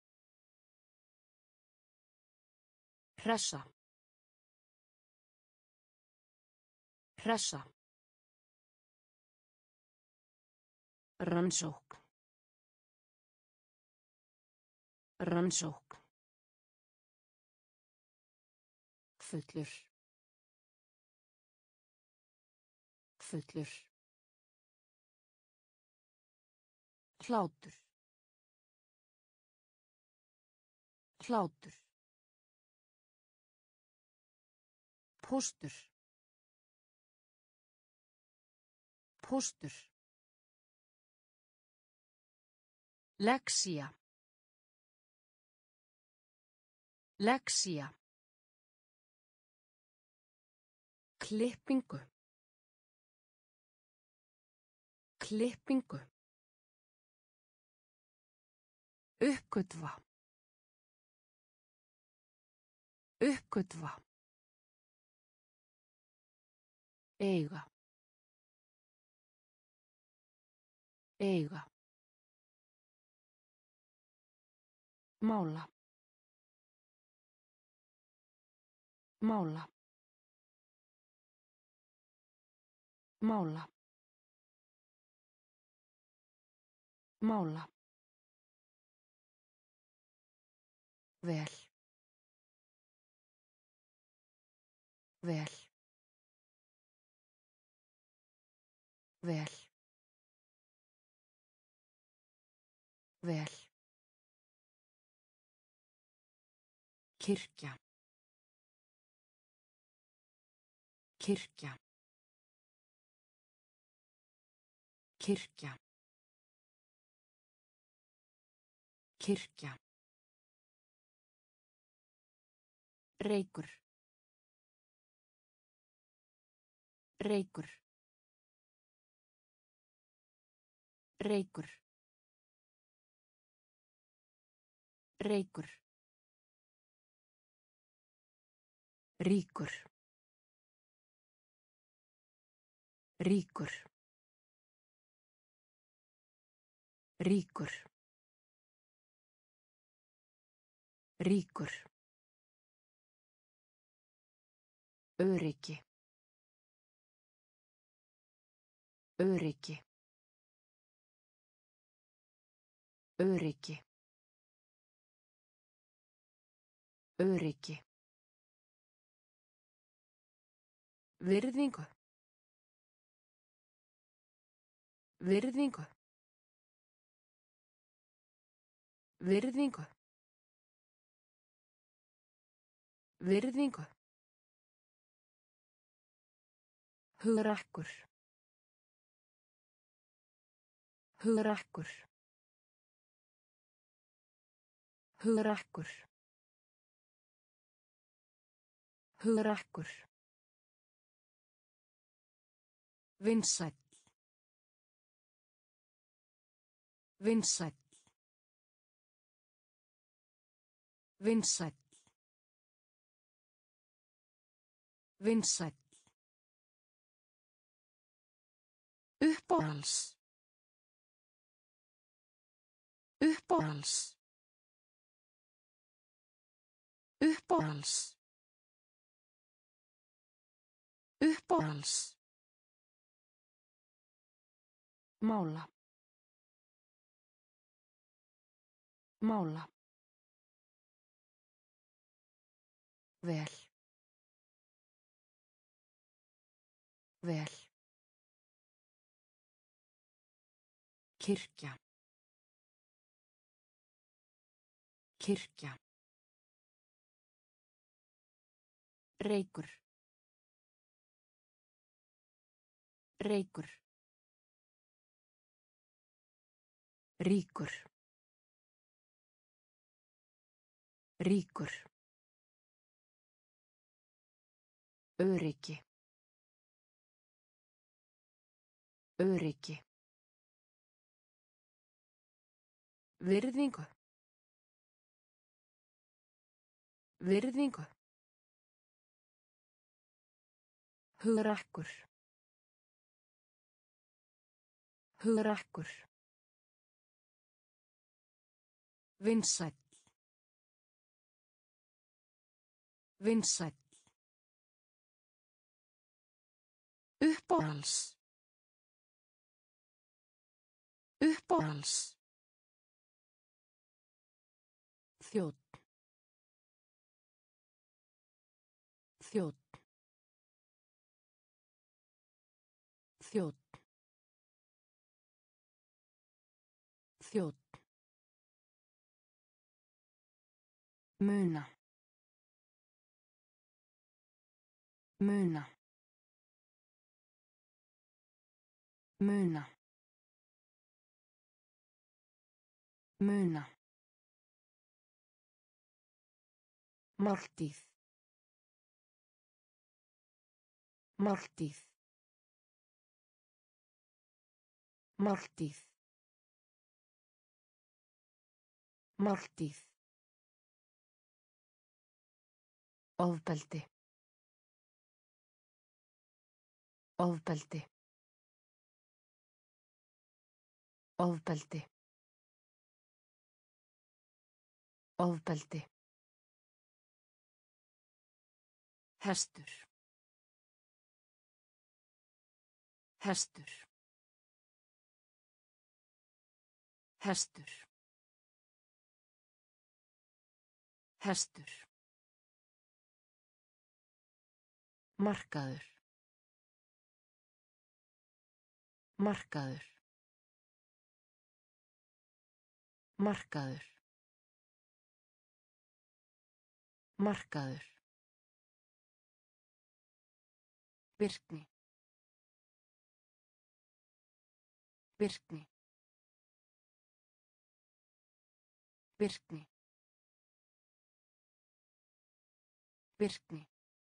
Hressa. Hressa. Rannsókn. Rannsókn. Fullur. Fullur. Hlátur. Hlátur. Póstur. Póstur. Lexía. Lexía. Klippingu. Klippingu. Uppgötva. Uppgötva. Eiga. Eiga. Mála. Mála. Mála. Mála. Vel. Vel. Vel. Vel. Kirkja. Kirkja. Kirkja. Kirkja. Reykur. Reykur. Reykur. Reykur. Ríkur. Ríkur. Ríkur. Ríkur. Öryggi. Öryggi. Öryggi. Öryggi. Virðingu. Virðingu. Virðingu. Virðingu. Hugrakkur. Hugrakkur. Hugrakkur. Hugrakkur. Vinsæll. Vinsæll. Vinsæll. Vinsæll. Uppáhalds. Uppáhalds. Uppáhalds. Uppáhalds. Mála. Mála. Vel. Vel. Kirkja. Kirkja. Reykur. Reykur. Ríkur. Ríkur. Öryggi. Öryggi. Virðingu. Virðingu. Hugrakkur. Hugrakkur. Vinsæll. Vinsæll. Uppáhalds. Uppáhalds. Þjónn. Þjónn. Þjónn. Þjónn. Muna. Muna. Muna. Muna. Máltíð. Máltíð. Máltíð. Máltíð. Ofbeldi. Ofbeldi. Ofbeldi. Ofbeldi. Hestur. Hestur. Hestur. Hestur. Markaður. Markaður. Markaður. Markaður. Virkni. Virkni. Virkni. Virkni.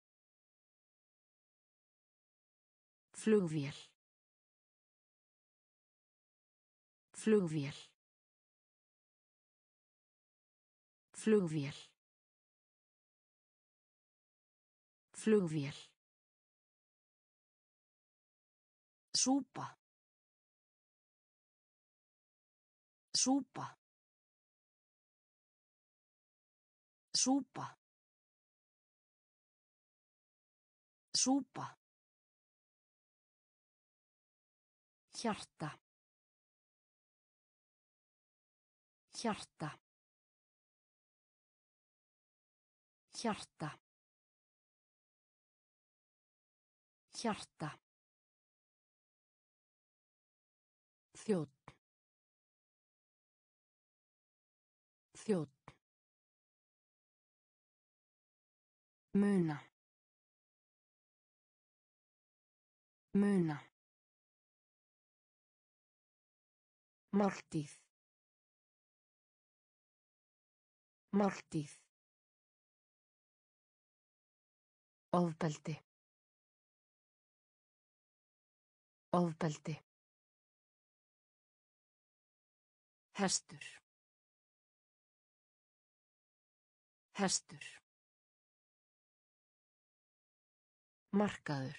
Flugvél. Flugvél. Flugvél. Flugvél. Súpa. Súpa. Súpa. Súpa. Hjarta. Hjarta. Hjarta. Hjarta. Þjónn. Þjónn. Muna. Muna. Máltíð. Máltíð. Ofbeldi. Ofbeldi. Hestur. Hestur. Markaður.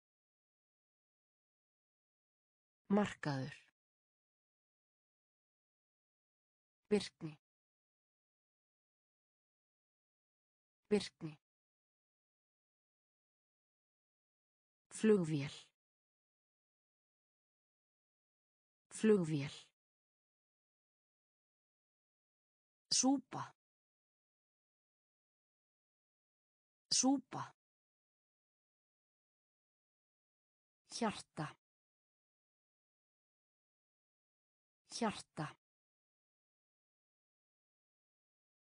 Markaður. Virkni. Virkni. Flugvél. Flugvél. Súpa. Súpa. Hjarta. Hjarta.